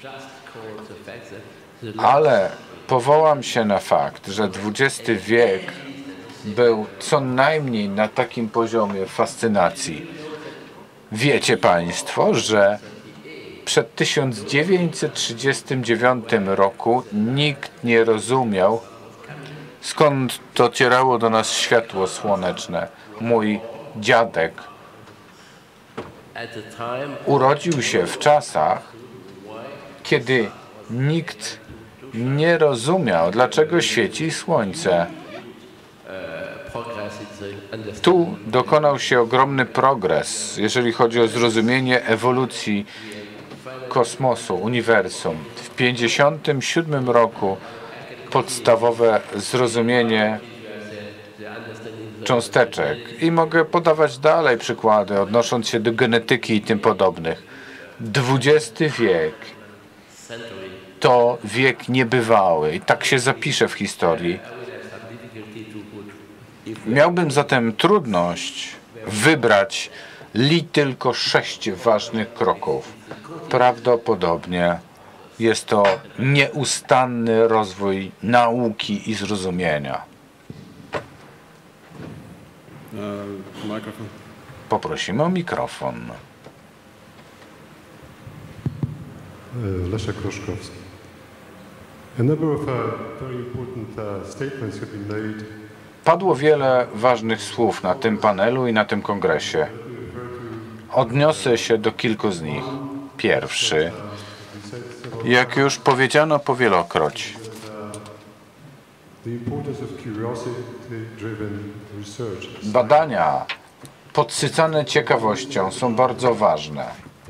Ale powołam się na fakt, że dwudziesty wiek był co najmniej na takim poziomie fascynacji. Wiecie Państwo, że przed tysiąc dziewięćset trzydziestym dziewiątym roku nikt nie rozumiał, skąd docierało do nas światło słoneczne. Mój dziadek urodził się w czasach, kiedy nikt nie rozumiał, dlaczego świeci słońce. Tu dokonał się ogromny progres, jeżeli chodzi o zrozumienie ewolucji kosmosu, uniwersum. W pięćdziesiątym siódmym roku podstawowe zrozumienie cząsteczek. I mogę podawać dalej przykłady, odnosząc się do genetyki i tym podobnych. dwudziesty wiek to wiek niebywały i tak się zapisze w historii. Miałbym zatem trudność wybrać li tylko sześć ważnych kroków. Prawdopodobnie jest to nieustanny rozwój nauki i zrozumienia. Poprosimy o mikrofon. Leszek Roszkowski. A number of uh, very important uh, statements have been made. Padło wiele ważnych słów na tym panelu i na tym kongresie. Odniosę się do kilku z nich. Pierwszy, jak już powiedziano powielokroć, badania podsycane ciekawością są bardzo ważne.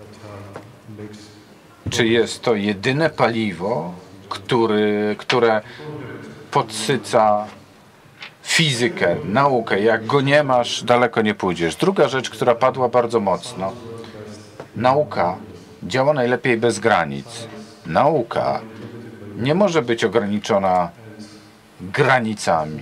Czy jest to jedyne paliwo, który, które podsyca fizykę, naukę? Jak go nie masz, daleko nie pójdziesz. Druga rzecz, która padła bardzo mocno. Nauka działa najlepiej bez granic. Nauka nie może być ograniczona granicami.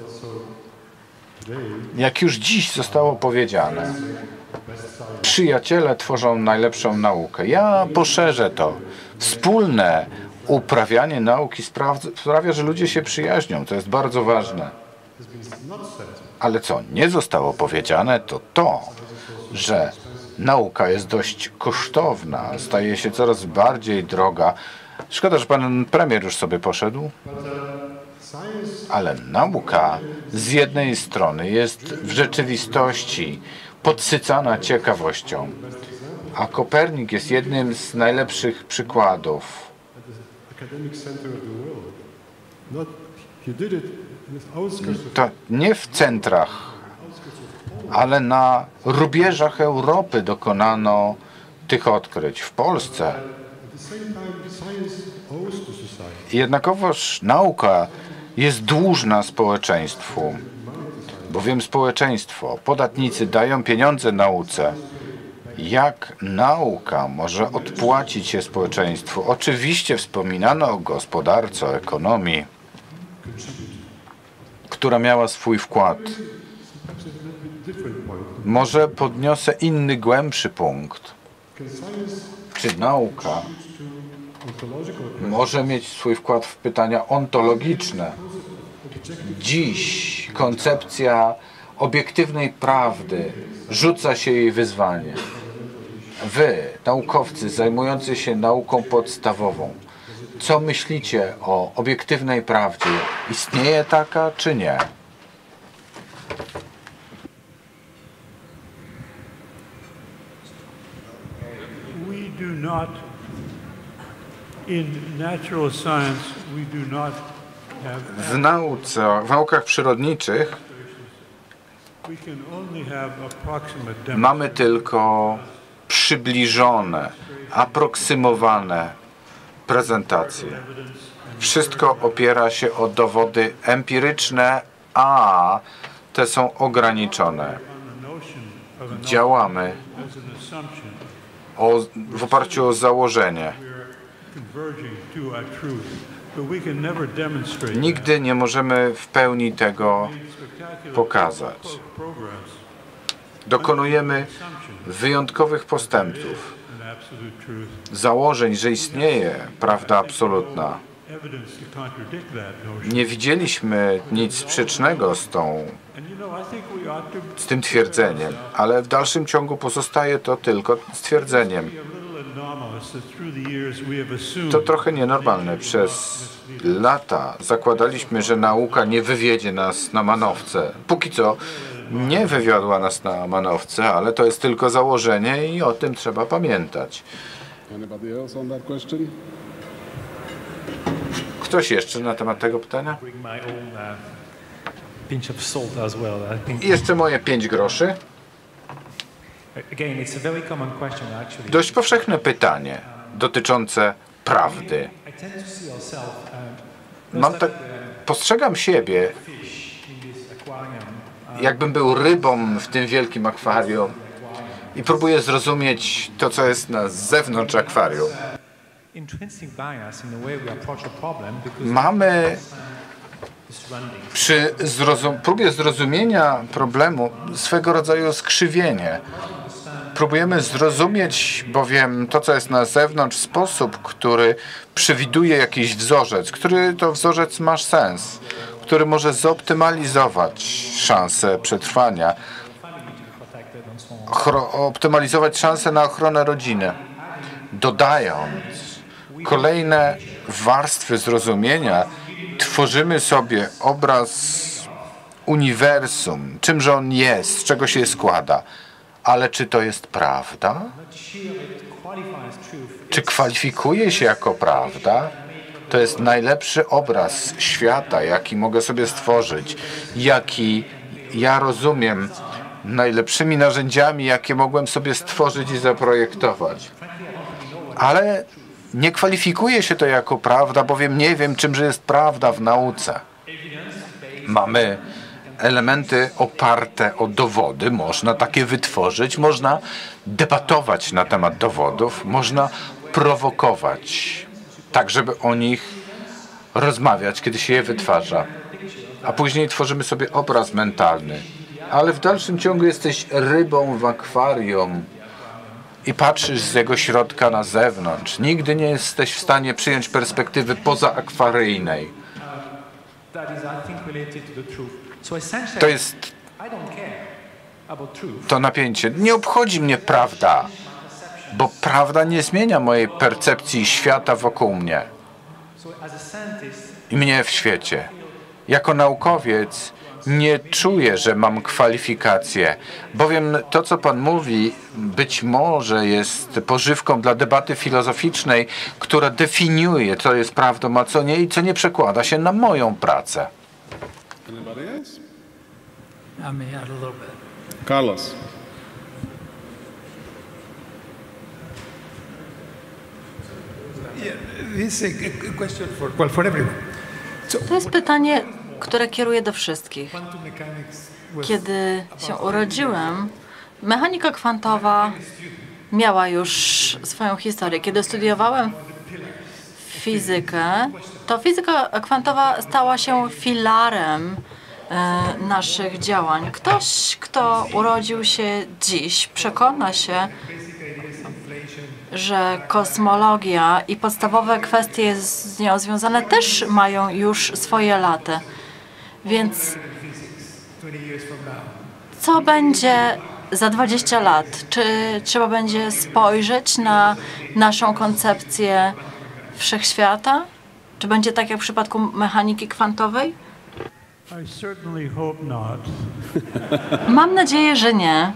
Jak już dziś zostało powiedziane, przyjaciele tworzą najlepszą naukę. Ja poszerzę to. Wspólne uprawianie nauki sprawia, że ludzie się przyjaźnią. To jest bardzo ważne. Ale co nie zostało powiedziane, to to, że nauka jest dość kosztowna, staje się coraz bardziej droga. Szkoda, że pan premier już sobie poszedł. Ale nauka z jednej strony jest w rzeczywistości podsycana ciekawością, a Kopernik jest jednym z najlepszych przykładów. To nie w centrach, ale na rubieżach Europy dokonano tych odkryć. W Polsce. Jednakowoż nauka jest dłużna społeczeństwu, bowiem społeczeństwo, podatnicy dają pieniądze nauce. Jak nauka może odpłacić się społeczeństwu? Oczywiście wspominano o gospodarce, o ekonomii, która miała swój wkład. Może podniosę inny, głębszy punkt. Czy nauka może mieć swój wkład w pytania ontologiczne? Dziś koncepcja obiektywnej prawdy, rzuca się jej wyzwanie. Wy, naukowcy zajmujący się nauką podstawową, co myślicie o obiektywnej prawdzie? Istnieje taka, czy nie? We do not, in natural science, we do not have. W nauce, w naukach przyrodniczych We can only have approximate mamy tylko przybliżone, aproksymowane prezentacje. Wszystko opiera się o dowody empiryczne, a te są ograniczone. działamy o, w oparciu o założenie. Nigdy nie możemy w pełni tego pokazać. Dokonujemy wyjątkowych postępów, założeń, że istnieje prawda absolutna. Nie widzieliśmy nic sprzecznego z tą, z tym twierdzeniem, ale w dalszym ciągu pozostaje to tylko stwierdzeniem. To trochę nienormalne. Przez lata zakładaliśmy, że nauka nie wywiedzie nas na manowce. Póki co nie wywiodła nas na manowce, ale to jest tylko założenie i o tym trzeba pamiętać. Ktoś jeszcze na temat tego pytania? I jeszcze moje pięć groszy. Dość powszechne pytanie dotyczące prawdy. Mam tak, postrzegam siebie, jakbym był rybą w tym wielkim akwarium i próbuję zrozumieć to, co jest na zewnątrz akwarium. Mamy przy zrozum próbie zrozumienia problemu swego rodzaju skrzywienie. Próbujemy zrozumieć bowiem to, co jest na zewnątrz, w sposób, który przewiduje jakiś wzorzec, który to wzorzec ma sens, który może zoptymalizować szanse przetrwania, optymalizować szanse na ochronę rodziny, dodając kolejne warstwy zrozumienia, tworzymy sobie obraz uniwersum, czymże on jest, z czego się składa. Ale czy to jest prawda? Czy kwalifikuje się jako prawda? To jest najlepszy obraz świata, jaki mogę sobie stworzyć, jaki ja rozumiem najlepszymi narzędziami, jakie mogłem sobie stworzyć i zaprojektować. Ale nie kwalifikuje się to jako prawda, bowiem nie wiem, czymże jest prawda w nauce. Mamy elementy oparte o dowody, można takie wytworzyć, można debatować na temat dowodów, można prowokować, tak żeby o nich rozmawiać, kiedy się je wytwarza. A później tworzymy sobie obraz mentalny. Ale w dalszym ciągu jesteś rybą w akwarium i patrzysz z jego środka na zewnątrz. Nigdy nie jesteś w stanie przyjąć perspektywy pozaakwaryjnej. To jest to napięcie. Nie obchodzi mnie prawda, bo prawda nie zmienia mojej percepcji świata wokół mnie i mnie w świecie. Jako naukowiec nie czuję, że mam kwalifikacje, bowiem to, co Pan mówi, być może jest pożywką dla debaty filozoficznej, która definiuje, co jest prawdą, a co nie i co nie przekłada się na moją pracę. Carlos. To jest pytanie, które kieruję do wszystkich. Kiedy się urodziłem, mechanika kwantowa miała już swoją historię. Kiedy studiowałem fizykę, to fizyka kwantowa stała się filarem e, naszych działań. Ktoś, kto urodził się dziś, przekona się, że kosmologia i podstawowe kwestie z nią związane też mają już swoje lata. Więc co będzie za dwadzieścia lat? Czy trzeba będzie spojrzeć na naszą koncepcję wszechświata? Czy będzie tak jak w przypadku mechaniki kwantowej? Mam nadzieję, że nie.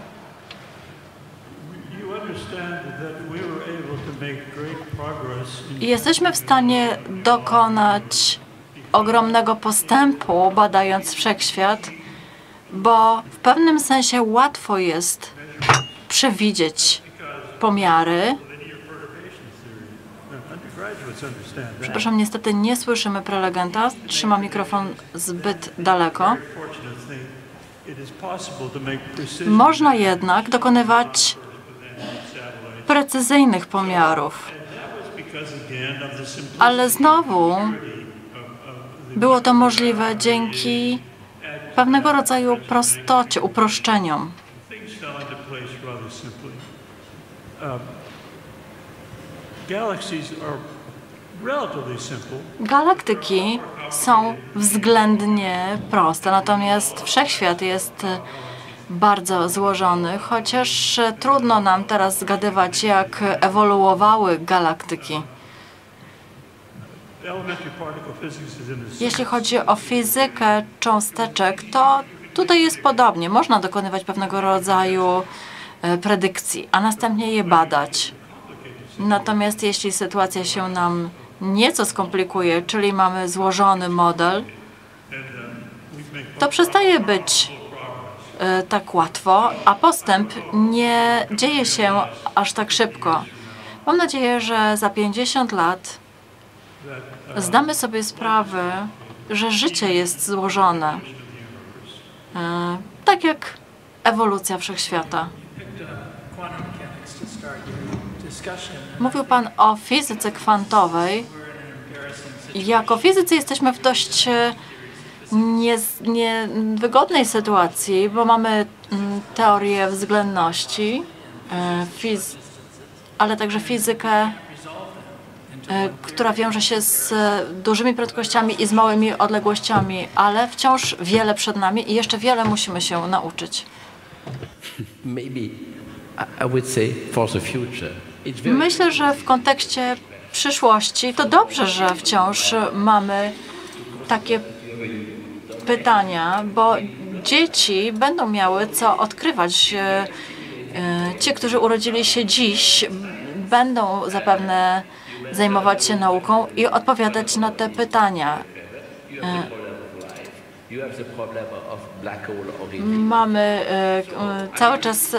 I jesteśmy w stanie dokonać ogromnego postępu, badając wszechświat, bo w pewnym sensie łatwo jest przewidzieć pomiary. Przepraszam, niestety nie słyszymy prelegenta. Trzyma mikrofon zbyt daleko. Można jednak dokonywać precyzyjnych pomiarów. Ale znowu było to możliwe dzięki pewnego rodzaju prostocie, uproszczeniom. Galaktyki są względnie proste, natomiast wszechświat jest bardzo złożony, chociaż trudno nam teraz zgadywać, jak ewoluowały galaktyki. Jeśli chodzi o fizykę cząsteczek, to tutaj jest podobnie. Można dokonywać pewnego rodzaju predykcji, a następnie je badać. Natomiast jeśli sytuacja się nam nieco skomplikuje, czyli mamy złożony model, to przestaje być y, tak łatwo, a postęp nie dzieje się aż tak szybko. Mam nadzieję, że za pięćdziesiąt lat zdamy sobie sprawę, że życie jest złożone, y, tak jak ewolucja wszechświata. Mówił Pan o fizyce kwantowej. Jako fizycy jesteśmy w dość niewygodnej sytuacji, bo mamy teorię względności, fiz ale także fizykę, która wiąże się z dużymi prędkościami i z małymi odległościami, ale wciąż wiele przed nami i jeszcze wiele musimy się nauczyć. Myślę, że w kontekście przyszłości to dobrze, że wciąż mamy takie pytania, bo dzieci będą miały co odkrywać. Ci, którzy urodzili się dziś, będą zapewne zajmować się nauką i odpowiadać na te pytania. Mamy cały czas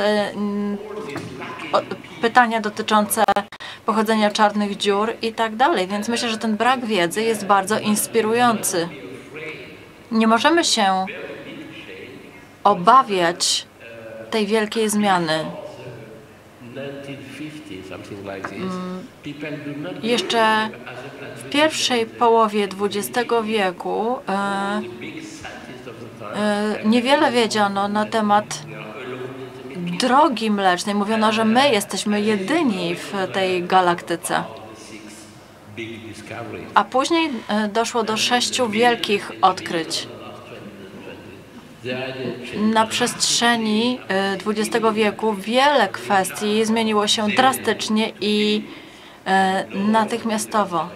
pytania dotyczące pochodzenia czarnych dziur i tak dalej, więc myślę, że ten brak wiedzy jest bardzo inspirujący. Nie możemy się obawiać tej wielkiej zmiany. Jeszcze w pierwszej połowie dwudziestego wieku e, e, niewiele wiedziano na temat drogi mlecznej. Mówiono, że my jesteśmy jedyni w tej galaktyce. A później doszło do sześciu wielkich odkryć. Na przestrzeni dwudziestego wieku wiele kwestii zmieniło się drastycznie i natychmiastowo.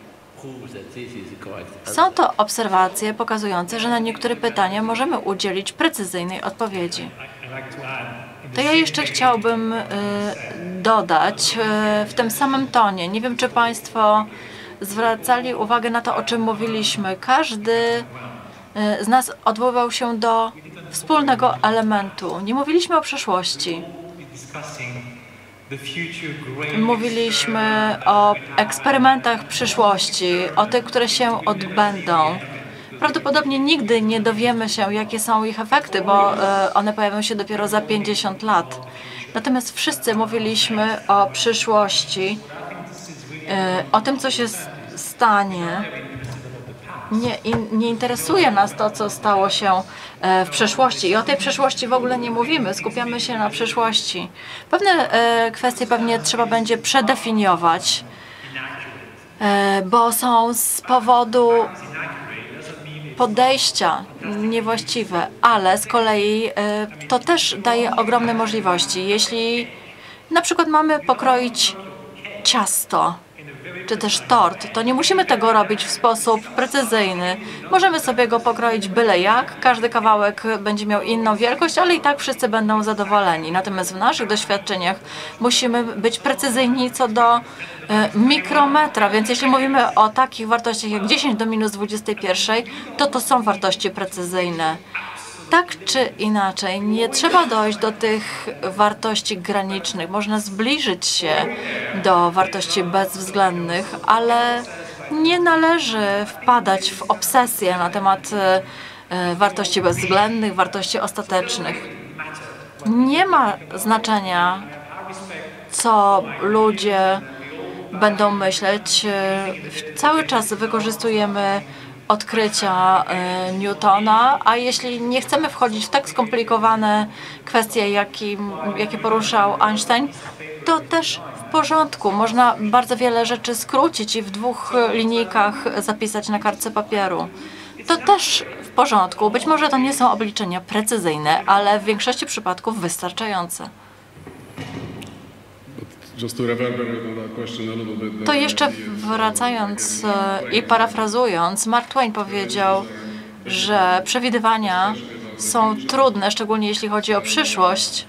Są to obserwacje pokazujące, że na niektóre pytania możemy udzielić precyzyjnej odpowiedzi. To ja jeszcze chciałbym y, dodać y, w tym samym tonie. Nie wiem, czy Państwo zwracali uwagę na to, o czym mówiliśmy. Każdy y, z nas odwoływał się do wspólnego elementu. Nie mówiliśmy o przyszłości. Mówiliśmy o eksperymentach przyszłości, o tych, które się odbędą. Prawdopodobnie nigdy nie dowiemy się, jakie są ich efekty, bo one pojawią się dopiero za pięćdziesiąt lat. Natomiast wszyscy mówiliśmy o przyszłości, o tym, co się stanie. Nie, nie interesuje nas to, co stało się w przeszłości i o tej przeszłości w ogóle nie mówimy, skupiamy się na przyszłości. Pewne kwestie pewnie trzeba będzie przedefiniować, bo są z powodu podejścia niewłaściwe, ale z kolei to też daje ogromne możliwości. Jeśli na przykład mamy pokroić ciasto, czy też tort, to nie musimy tego robić w sposób precyzyjny. Możemy sobie go pokroić byle jak, każdy kawałek będzie miał inną wielkość, ale i tak wszyscy będą zadowoleni. Natomiast w naszych doświadczeniach musimy być precyzyjni co do e, mikrometra, więc jeśli mówimy o takich wartościach jak dziesięć do minus dwudziestej pierwszej, to to są wartości precyzyjne. Tak czy inaczej, nie trzeba dojść do tych wartości granicznych. Można zbliżyć się do wartości bezwzględnych, ale nie należy wpadać w obsesję na temat wartości bezwzględnych, wartości ostatecznych. Nie ma znaczenia, co ludzie będą myśleć. Cały czas wykorzystujemy odkrycia Newtona, a jeśli nie chcemy wchodzić w tak skomplikowane kwestie, jakim, jakie poruszał Einstein, to też w porządku. Można bardzo wiele rzeczy skrócić i w dwóch linijkach zapisać na kartce papieru. To też w porządku. Być może to nie są obliczenia precyzyjne, ale w większości przypadków wystarczające. To jeszcze wracając i parafrazując, Mark Twain powiedział, że przewidywania są trudne, szczególnie jeśli chodzi o przyszłość.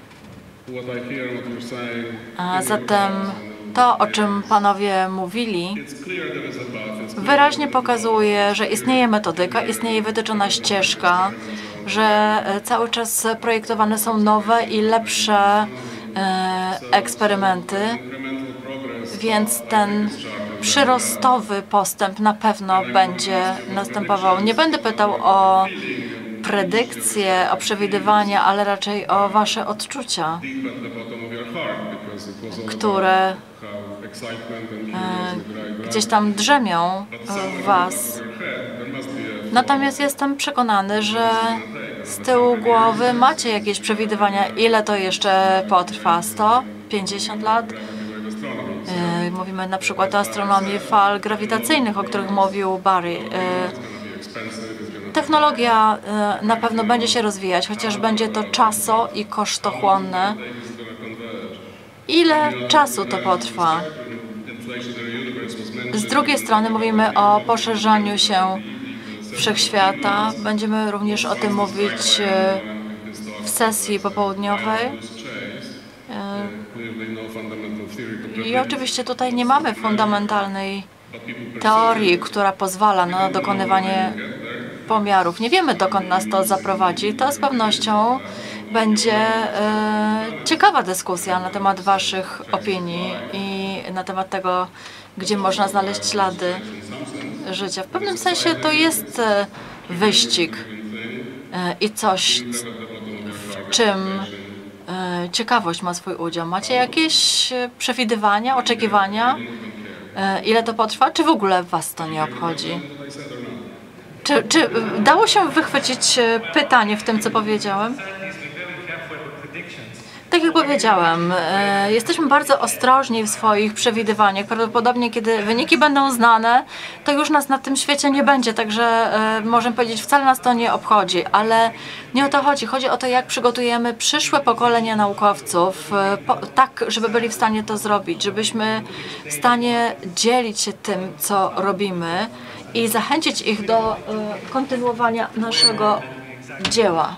A zatem to, o czym panowie mówili, wyraźnie pokazuje, że istnieje metodyka, istnieje wytyczona ścieżka, że cały czas projektowane są nowe i lepsze eksperymenty, więc ten przyrostowy postęp na pewno będzie następował. Nie będę pytał o predykcje, o przewidywania, ale raczej o wasze odczucia, które e, gdzieś tam drzemią w was. Natomiast jestem przekonany, że z tyłu głowy macie jakieś przewidywania, ile to jeszcze potrwa? sto pięćdziesiąt lat? E, mówimy na przykład o astronomii fal grawitacyjnych, o których mówił Barry. E, Technologia na pewno będzie się rozwijać, chociaż będzie to czaso- i kosztochłonne. Ile czasu to potrwa? Z drugiej strony mówimy o poszerzaniu się wszechświata. Będziemy również o tym mówić w sesji popołudniowej. I oczywiście tutaj nie mamy fundamentalnej teorii, która pozwala na dokonywanie pomiarów. Nie wiemy, dokąd nas to zaprowadzi. To z pewnością będzie e, ciekawa dyskusja na temat waszych opinii i na temat tego, gdzie można znaleźć ślady życia. W pewnym sensie to jest e, wyścig e, i coś, w czym e, ciekawość ma swój udział. Macie jakieś przewidywania, oczekiwania? E, ile to potrwa? Czy w ogóle was to nie obchodzi? Czy, czy dało się wychwycić pytanie w tym, co powiedziałem? Tak jak powiedziałem, e, jesteśmy bardzo ostrożni w swoich przewidywaniach. Prawdopodobnie, kiedy wyniki będą znane, to już nas na tym świecie nie będzie, także e, możemy powiedzieć, wcale nas to nie obchodzi, ale nie o to chodzi. Chodzi o to, jak przygotujemy przyszłe pokolenia naukowców, e, po, tak, żeby byli w stanie to zrobić, żebyśmy w stanie dzielić się tym, co robimy i zachęcić ich do e, kontynuowania naszego dzieła.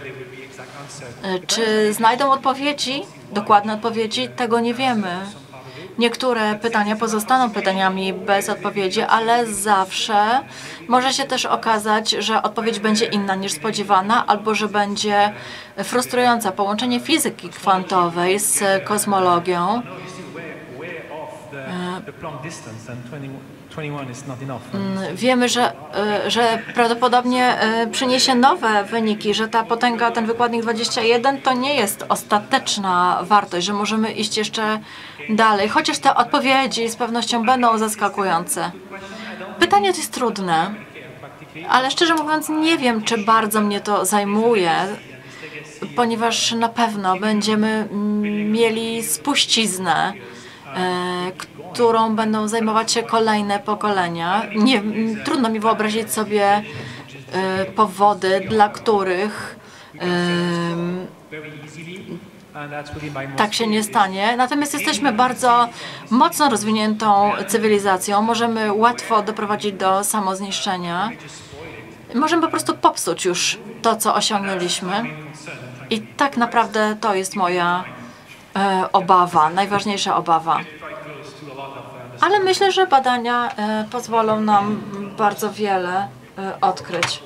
Czy znajdą odpowiedzi, dokładne odpowiedzi? Tego nie wiemy. Niektóre pytania pozostaną pytaniami bez odpowiedzi, ale zawsze może się też okazać, że odpowiedź będzie inna niż spodziewana, albo że będzie frustrująca. Połączenie fizyki kwantowej z kosmologią wiemy, że, że prawdopodobnie przyniesie nowe wyniki, że ta potęga, ten wykładnik dwadzieścia jeden to nie jest ostateczna wartość, że możemy iść jeszcze dalej, chociaż te odpowiedzi z pewnością będą zaskakujące. Pytanie to jest trudne, ale szczerze mówiąc nie wiem, czy bardzo mnie to zajmuje, ponieważ na pewno będziemy mieli spuściznę, którą będą zajmować się kolejne pokolenia. Nie, trudno mi wyobrazić sobie y, powody, dla których y, tak się nie stanie. Natomiast jesteśmy bardzo mocno rozwiniętą cywilizacją. Możemy łatwo doprowadzić do samozniszczenia. Możemy po prostu popsuć już to, co osiągnęliśmy. I tak naprawdę to jest moja y, obawa, najważniejsza obawa. Ale myślę, że badania e, pozwolą nam bardzo wiele e, odkryć.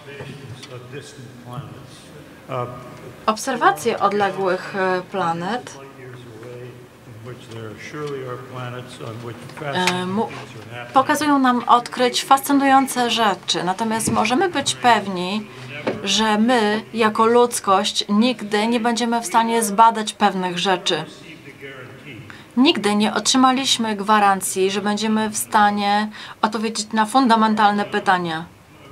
Obserwacje odległych e, planet e, mu, pokazują nam odkryć fascynujące rzeczy. Natomiast możemy być pewni, że my, jako ludzkość, nigdy nie będziemy w stanie zbadać pewnych rzeczy. Nigdy nie otrzymaliśmy gwarancji, że będziemy w stanie odpowiedzieć na fundamentalne pytania.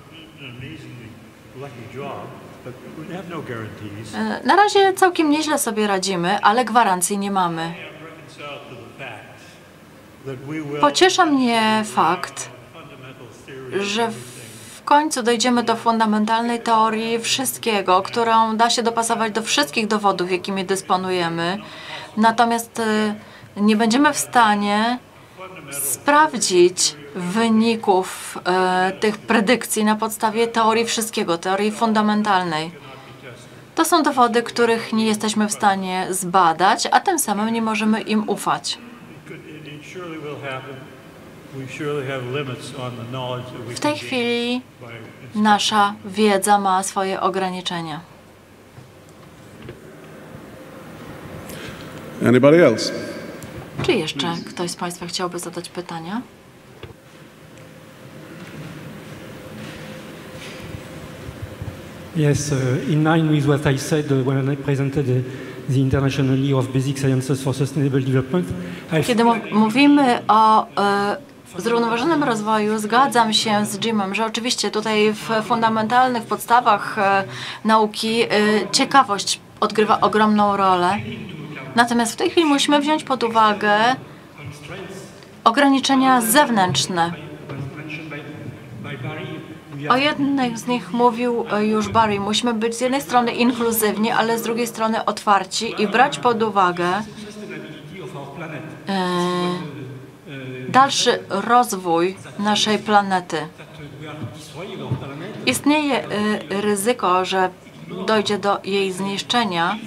Na razie całkiem nieźle sobie radzimy, ale gwarancji nie mamy. Pociesza mnie fakt, że w końcu dojdziemy do fundamentalnej teorii wszystkiego, którą da się dopasować do wszystkich dowodów, jakimi dysponujemy. Natomiast nie będziemy w stanie sprawdzić wyników e, tych predykcji na podstawie teorii wszystkiego, teorii fundamentalnej. To są dowody, których nie jesteśmy w stanie zbadać, a tym samym nie możemy im ufać. W tej chwili nasza wiedza ma swoje ograniczenia. Anybody else? Czy jeszcze ktoś z Państwa chciałby zadać pytania? Yes, uh, in line with what I said uh, when I presented the, the International Year of Basic Sciences for Sustainable Development. I Kiedy mówimy o e, zrównoważonym rozwoju, zgadzam się z Jimem, że oczywiście tutaj w fundamentalnych podstawach e, nauki e, ciekawość odgrywa ogromną rolę. Natomiast w tej chwili musimy wziąć pod uwagę ograniczenia zewnętrzne. O jednej z nich mówił już Barry. Musimy być z jednej strony inkluzywni, ale z drugiej strony otwarci i brać pod uwagę e, dalszy rozwój naszej planety. Istnieje e, ryzyko, że dojdzie do jej zniszczenia,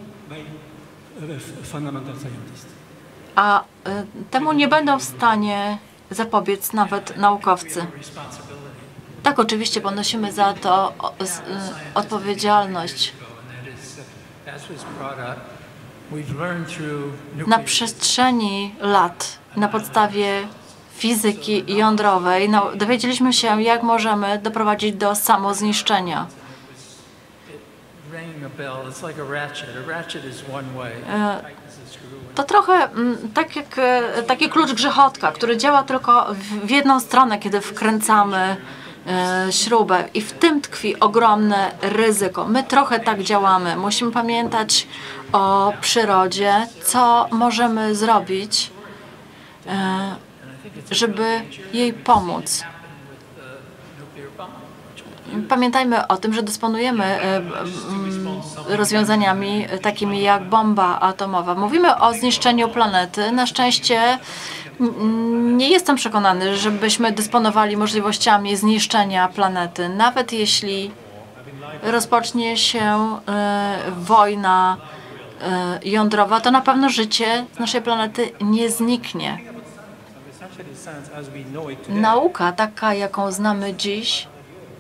a e, temu nie będą w stanie zapobiec nawet naukowcy. Tak, oczywiście ponosimy za to odpowiedzialność. Na przestrzeni lat, na podstawie fizyki jądrowej, no, dowiedzieliśmy się, jak możemy doprowadzić do samozniszczenia. To trochę tak jak taki klucz grzechotka, który działa tylko w jedną stronę, kiedy wkręcamy śrubę, i w tym tkwi ogromne ryzyko. My trochę tak działamy. Musimy pamiętać o przyrodzie, co możemy zrobić, żeby jej pomóc. Pamiętajmy o tym, że dysponujemy rozwiązaniami takimi jak bomba atomowa. Mówimy o zniszczeniu planety. Na szczęście nie jestem przekonany, żebyśmy dysponowali możliwościami zniszczenia planety. Nawet jeśli rozpocznie się e, wojna e, jądrowa, to na pewno życie z naszej planety nie zniknie. Nauka taka, jaką znamy dziś,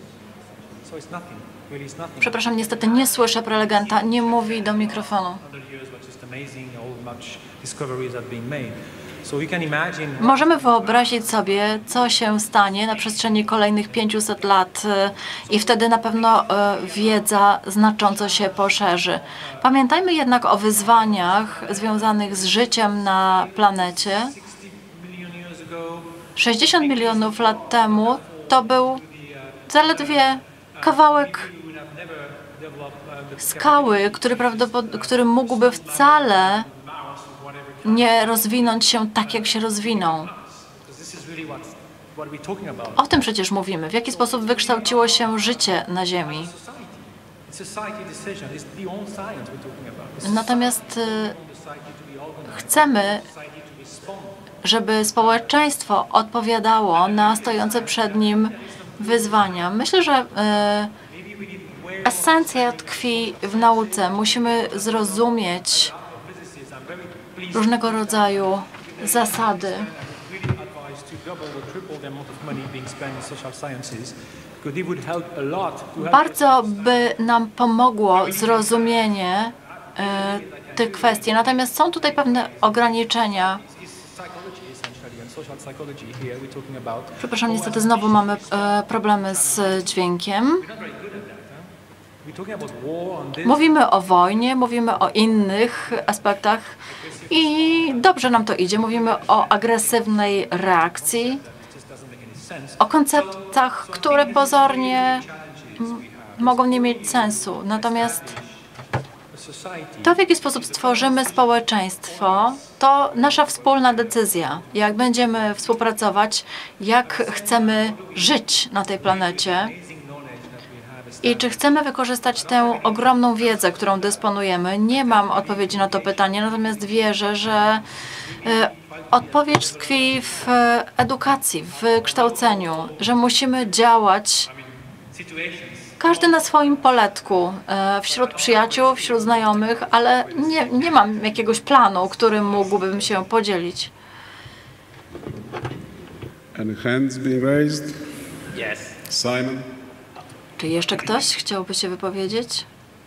przepraszam, niestety nie słyszę prelegenta, nie mówi do mikrofonu. Możemy wyobrazić sobie, co się stanie na przestrzeni kolejnych pięciuset lat i wtedy na pewno wiedza znacząco się poszerzy. Pamiętajmy jednak o wyzwaniach związanych z życiem na planecie. sześćdziesiąt milionów lat temu to był zaledwie kawałek skały, który, prawdopodobnie, który mógłby wcale nie rozwinąć się tak, jak się rozwinął. O tym przecież mówimy. W jaki sposób wykształciło się życie na Ziemi. Natomiast y, chcemy, żeby społeczeństwo odpowiadało na stojące przed nim wyzwania. Myślę, że y, esencja tkwi w nauce. Musimy zrozumieć różnego rodzaju zasady. Bardzo by nam pomogło zrozumienie e, tych kwestii. Natomiast są tutaj pewne ograniczenia. Przepraszam, niestety znowu mamy e, problemy z dźwiękiem. Mówimy o wojnie, mówimy o innych aspektach i dobrze nam to idzie. Mówimy o agresywnej reakcji, o konceptach, które pozornie mogą nie mieć sensu. Natomiast to, w jaki sposób stworzymy społeczeństwo, to nasza wspólna decyzja. Jak będziemy współpracować, jak chcemy żyć na tej planecie i czy chcemy wykorzystać tę ogromną wiedzę, którą dysponujemy. Nie mam odpowiedzi na to pytanie, natomiast wierzę, że odpowiedź tkwi w edukacji, w kształceniu, że musimy działać każdy na swoim poletku, wśród przyjaciół, wśród znajomych, ale nie, nie mam jakiegoś planu, którym mógłbym się podzielić. Any hands being raised? Yes. Simon? Czy jeszcze ktoś chciałby się wypowiedzieć?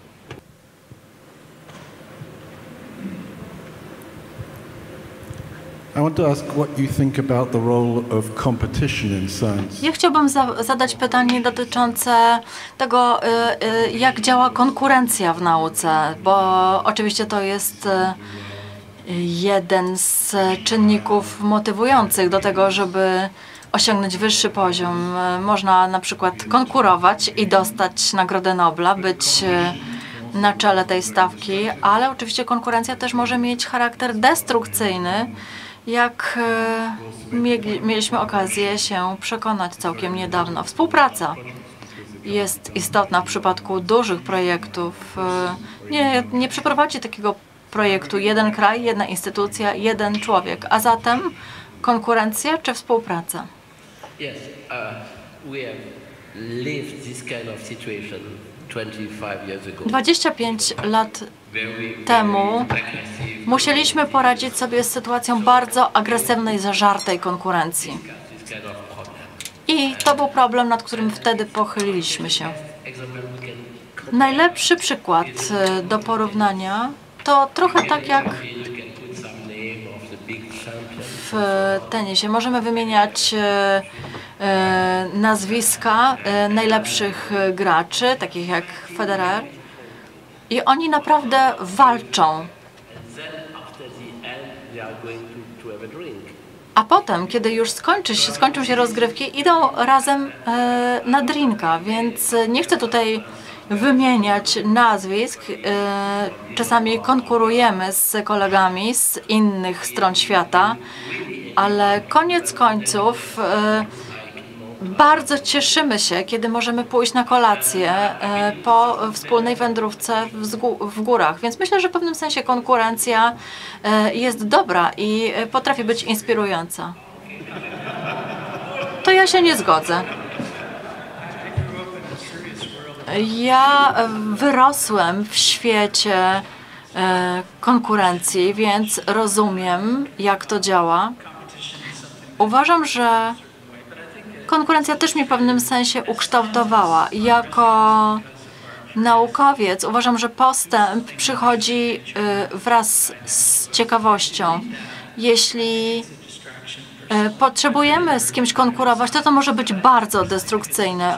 I want to ask what you think about the role of competition in science. Ja chciałbym za zadać pytanie dotyczące tego, y, y, jak działa konkurencja w nauce, bo oczywiście to jest y, jeden z czynników motywujących do tego, żeby osiągnąć wyższy poziom. Y, można na przykład konkurować i dostać Nagrodę Nobla, być y, na czele tej stawki, ale oczywiście konkurencja też może mieć charakter destrukcyjny, jak mieliśmy okazję się przekonać całkiem niedawno. Współpraca jest istotna w przypadku dużych projektów. Nie, nie przeprowadzi takiego projektu jeden kraj, jedna instytucja, jeden człowiek. A zatem konkurencja czy współpraca? Yes, uh, we have lived this kind of situation twenty-five years ago. dwadzieścia pięć lat temu musieliśmy poradzić sobie z sytuacją bardzo agresywnej, zażartej konkurencji. I to był problem, nad którym wtedy pochyliliśmy się. Najlepszy przykład do porównania to trochę tak jak w tenisie. Możemy wymieniać nazwiska najlepszych graczy, takich jak Federer. I oni naprawdę walczą. A potem, kiedy już skończy się, skończą się rozgrywki, idą razem e, na drinka, więc nie chcę tutaj wymieniać nazwisk. E, czasami konkurujemy z kolegami z innych stron świata, ale koniec końców e, bardzo cieszymy się, kiedy możemy pójść na kolację e, po wspólnej wędrówce w, w górach. Więc myślę, że w pewnym sensie konkurencja e, jest dobra i potrafi być inspirująca. To ja się nie zgodzę. Ja wyrosłem w świecie e, konkurencji, więc rozumiem, jak to działa. Uważam, że konkurencja też mnie w pewnym sensie ukształtowała. Jako naukowiec uważam, że postęp przychodzi wraz z ciekawością. Jeśli potrzebujemy z kimś konkurować, to to może być bardzo destrukcyjne.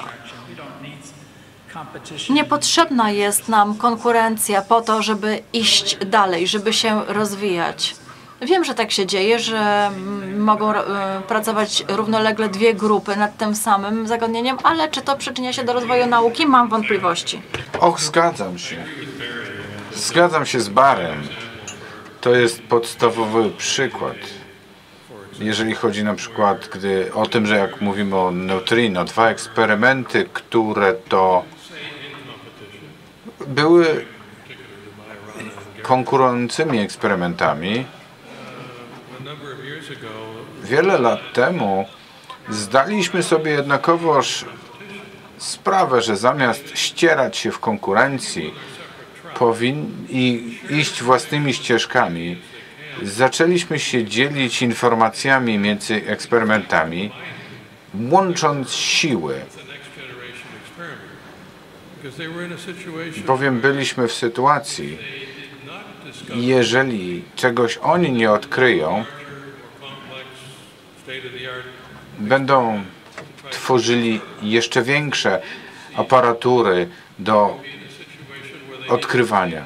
Niepotrzebna jest nam konkurencja po to, żeby iść dalej, żeby się rozwijać. Wiem, że tak się dzieje, że mogą pracować równolegle dwie grupy nad tym samym zagadnieniem, ale czy to przyczynia się do rozwoju nauki? Mam wątpliwości. Och, zgadzam się. Zgadzam się z Barrem. To jest podstawowy przykład. Jeżeli chodzi na przykład gdy, o tym, że jak mówimy o neutrino, dwa eksperymenty, które to były konkurującymi eksperymentami, wiele lat temu zdaliśmy sobie jednakowoż sprawę, że zamiast ścierać się w konkurencji i iść własnymi ścieżkami, zaczęliśmy się dzielić informacjami między eksperymentami, łącząc siły. Bowiem byliśmy w sytuacji, jeżeli czegoś oni nie odkryją, będą tworzyli jeszcze większe aparatury do odkrywania.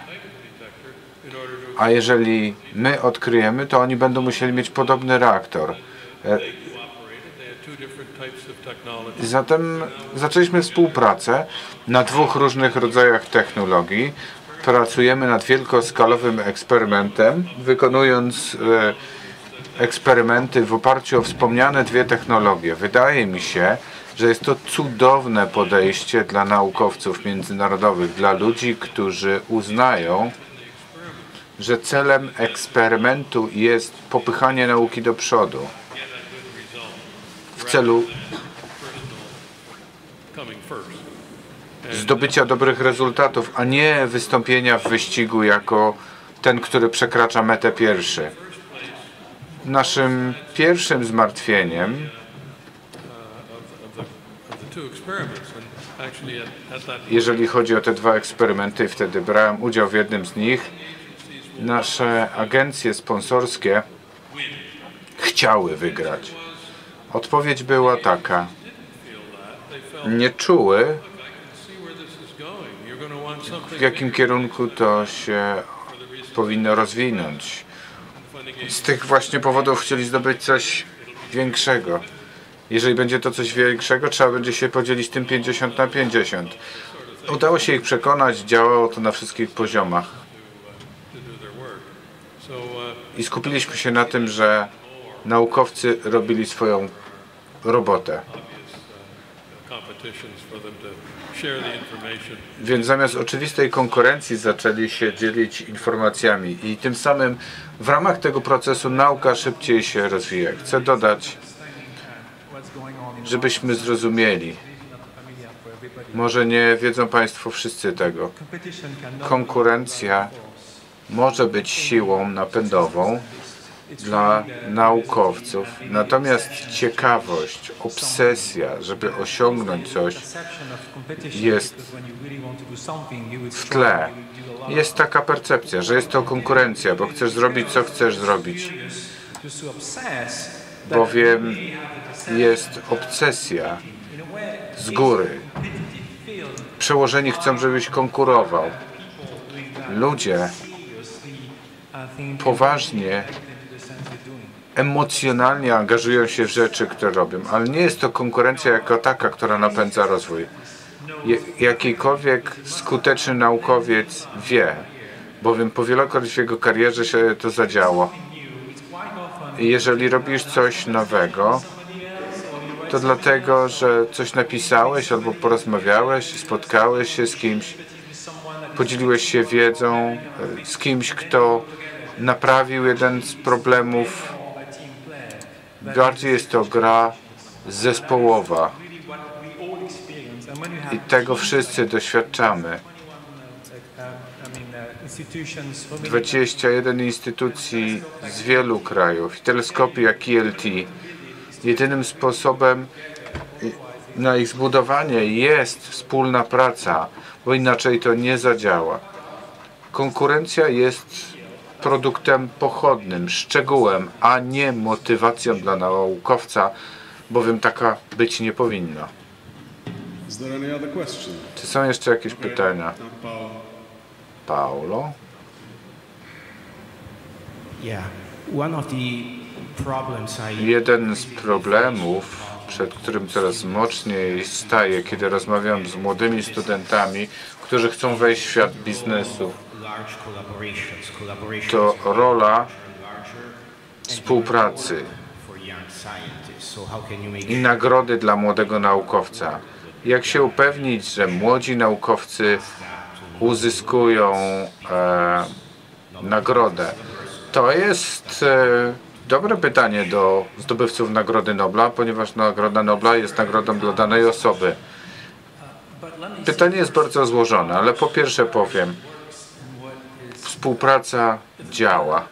A jeżeli my odkryjemy, to oni będą musieli mieć podobny reaktor. Zatem zaczęliśmy współpracę na dwóch różnych rodzajach technologii. Pracujemy nad wielkoskalowym eksperymentem, wykonując eksperymenty w oparciu o wspomniane dwie technologie. Wydaje mi się, że jest to cudowne podejście dla naukowców międzynarodowych, dla ludzi, którzy uznają, że celem eksperymentu jest popychanie nauki do przodu w celu zdobycia dobrych rezultatów, a nie wystąpienia w wyścigu jako ten, który przekracza metę pierwszy. Naszym pierwszym zmartwieniem jeżeli chodzi o te dwa eksperymenty, wtedy brałem udział w jednym z nich, nasze agencje sponsorskie chciały wygrać. Odpowiedź była taka. Nie czuły, w jakim kierunku to się powinno rozwinąć. Z tych właśnie powodów chcieli zdobyć coś większego. Jeżeli będzie to coś większego, trzeba będzie się podzielić tym pięćdziesiąt na pięćdziesiąt. Udało się ich przekonać, działało to na wszystkich poziomach. I skupiliśmy się na tym, że naukowcy robili swoją robotę. Więc zamiast oczywistej konkurencji zaczęli się dzielić informacjami i tym samym w ramach tego procesu nauka szybciej się rozwija. Chcę dodać, żebyśmy zrozumieli. Może nie wiedzą Państwo wszyscy tego. Konkurencja może być siłą napędową dla naukowców, natomiast ciekawość, obsesja, żeby osiągnąć coś, jest w tle. Jest taka percepcja, że jest to konkurencja, bo chcesz zrobić, co chcesz zrobić. Bowiem jest obsesja z góry. Przełożeni chcą, żebyś konkurował. Ludzie poważnie, emocjonalnie angażują się w rzeczy, które robią, ale nie jest to konkurencja jako taka, która napędza rozwój. Jakikolwiek skuteczny naukowiec wie, bowiem powielokroć w jego karierze się to zadziało. Jeżeli robisz coś nowego, to dlatego, że coś napisałeś albo porozmawiałeś, spotkałeś się z kimś, podzieliłeś się wiedzą z kimś, kto naprawił jeden z problemów. Bardziej jest to gra zespołowa i tego wszyscy doświadczamy. dwadzieścia jeden instytucji z wielu krajów i teleskopy jak E L T. Jedynym sposobem na ich zbudowanie jest wspólna praca, bo inaczej to nie zadziała. Konkurencja jest produktem pochodnym, szczegółem, a nie motywacją dla naukowca, bowiem taka być nie powinna. Czy są jeszcze jakieś pytania? Paulo? Jeden z problemów, przed którym coraz mocniej staję, kiedy rozmawiam z młodymi studentami, którzy chcą wejść w świat biznesu, to rola współpracy i nagrody dla młodego naukowca. Jak się upewnić, że młodzi naukowcy uzyskują e, nagrodę? To jest e, dobre pytanie do zdobywców Nagrody Nobla, ponieważ Nagroda Nobla jest nagrodą dla danej osoby. Pytanie jest bardzo złożone, ale po pierwsze powiem, współpraca działa.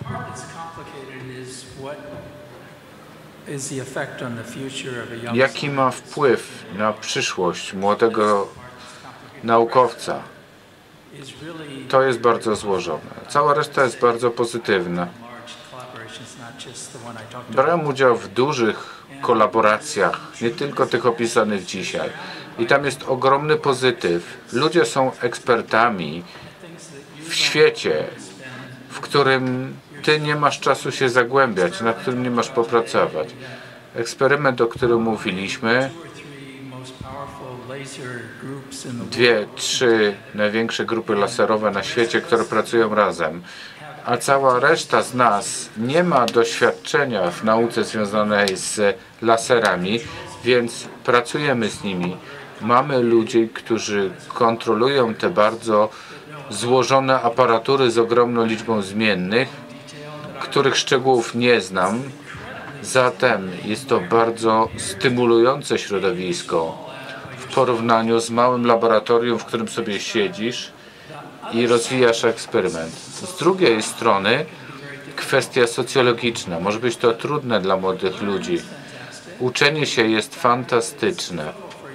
Jaki ma wpływ na przyszłość młodego naukowca? To jest bardzo złożone. Cała reszta jest bardzo pozytywna. Brałem udział w dużych kolaboracjach, nie tylko tych opisanych dzisiaj. I tam jest ogromny pozytyw. Ludzie są ekspertami w świecie, w którym ty nie masz czasu się zagłębiać, nad którym nie masz popracować. Eksperyment, o którym mówiliśmy, dwie, trzy największe grupy laserowe na świecie, które pracują razem, a cała reszta z nas nie ma doświadczenia w nauce związanej z laserami, więc pracujemy z nimi. Mamy ludzi, którzy kontrolują te bardzo złożone aparatury z ogromną liczbą zmiennych, których szczegółów nie znam. Zatem jest to bardzo stymulujące środowisko w porównaniu z małym laboratorium, w którym sobie siedzisz i rozwijasz eksperyment. Z drugiej strony kwestia socjologiczna. Może być to trudne dla młodych ludzi. Uczenie się jest fantastyczne.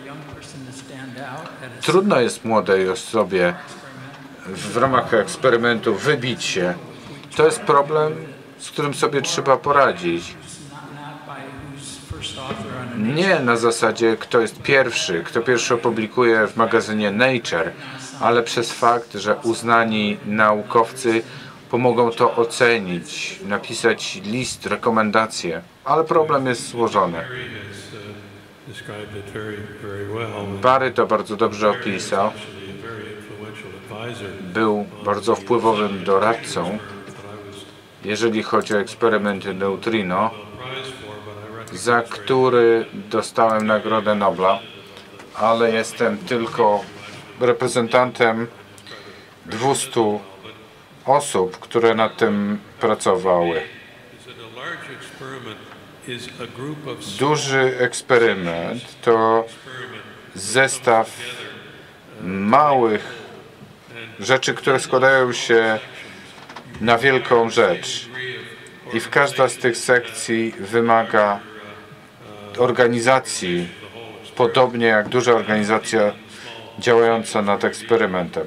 Trudno jest młodej osobie w ramach eksperymentu wybić się. To jest problem, z którym sobie trzeba poradzić. Nie na zasadzie, kto jest pierwszy, kto pierwszy opublikuje w magazynie Nature, ale przez fakt, że uznani naukowcy pomogą to ocenić, napisać list, rekomendacje. Ale problem jest złożony. Barry to bardzo dobrze opisał. Był bardzo wpływowym doradcą, jeżeli chodzi o eksperymenty neutrino, za który dostałem Nagrodę Nobla, ale jestem tylko reprezentantem dwustu osób, które nad tym pracowały. Duży eksperyment to zestaw małych rzeczy, które składają się na wielką rzecz. I w każda z tych sekcji wymaga organizacji, podobnie jak duża organizacja działająca nad eksperymentem.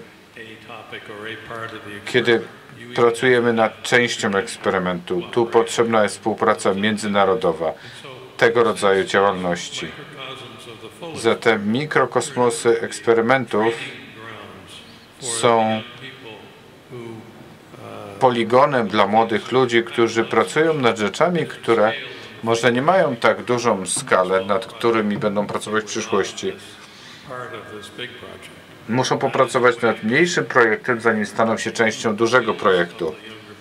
Kiedy pracujemy nad częścią eksperymentu, tu potrzebna jest współpraca międzynarodowa tego rodzaju działalności. Zatem mikrokosmosy eksperymentów są poligonem dla młodych ludzi, którzy pracują nad rzeczami, które może nie mają tak dużą skalę, nad którymi będą pracować w przyszłości. Muszą popracować nad mniejszym projektem, zanim staną się częścią dużego projektu.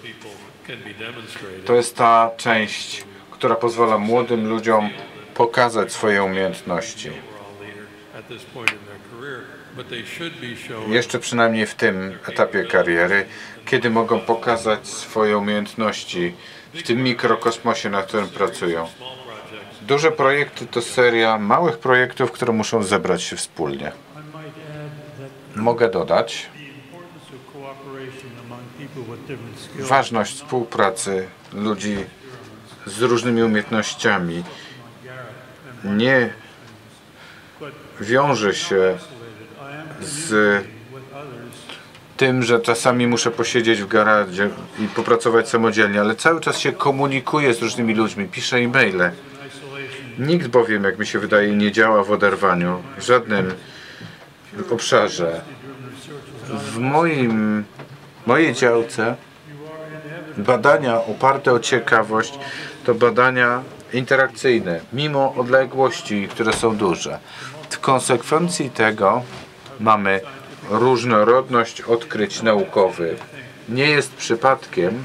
To jest ta część, która pozwala młodym ludziom pokazać swoje umiejętności. Jeszcze przynajmniej w tym etapie kariery, kiedy mogą pokazać swoje umiejętności w tym mikrokosmosie, na którym pracują. Duże projekty to seria małych projektów, które muszą zebrać się wspólnie. Mogę dodać ważność współpracy ludzi z różnymi umiejętnościami. Nie wiąże się z tym, że czasami muszę posiedzieć w garażie i popracować samodzielnie, ale cały czas się komunikuję z różnymi ludźmi, piszę e-maile. Nikt bowiem, jak mi się wydaje, nie działa w oderwaniu, w żadnym obszarze. W moim, mojej działce badania oparte o ciekawość to badania interakcyjne, mimo odległości, które są duże. W konsekwencji tego mamy różnorodność odkryć naukowych. Nie jest przypadkiem,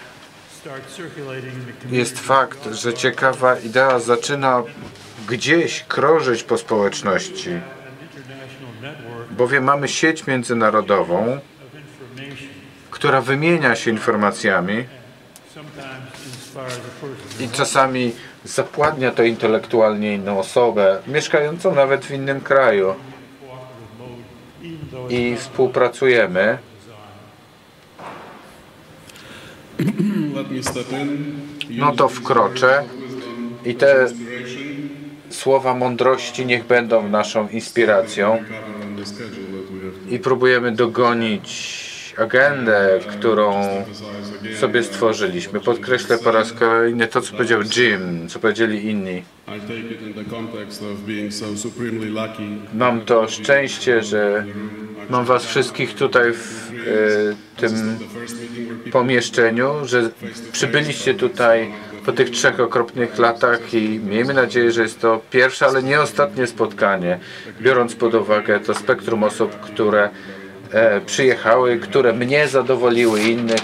jest fakt, że ciekawa idea zaczyna gdzieś krążyć po społeczności, bowiem mamy sieć międzynarodową, która wymienia się informacjami i czasami zapładnia to intelektualnie inną osobę, mieszkającą nawet w innym kraju. I współpracujemy. No to wkroczę i te słowa mądrości niech będą naszą inspiracją i próbujemy dogonić agendę, którą sobie stworzyliśmy. Podkreślę po raz kolejny to, co powiedział Jim, co powiedzieli inni. Mam to szczęście, że mam was wszystkich tutaj w tym pomieszczeniu, że przybyliście tutaj po tych trzech okropnych latach i miejmy nadzieję, że jest to pierwsze, ale nie ostatnie spotkanie, biorąc pod uwagę to spektrum osób, które e, przyjechały, które mnie zadowoliły, innych.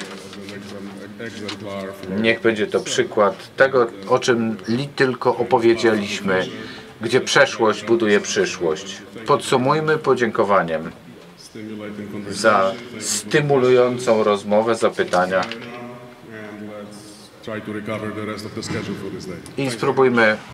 Niech będzie to przykład tego, o czym li tylko opowiedzieliśmy, gdzie przeszłość buduje przyszłość. Podsumujmy podziękowaniem za stymulującą rozmowę, za pytania i spróbujmy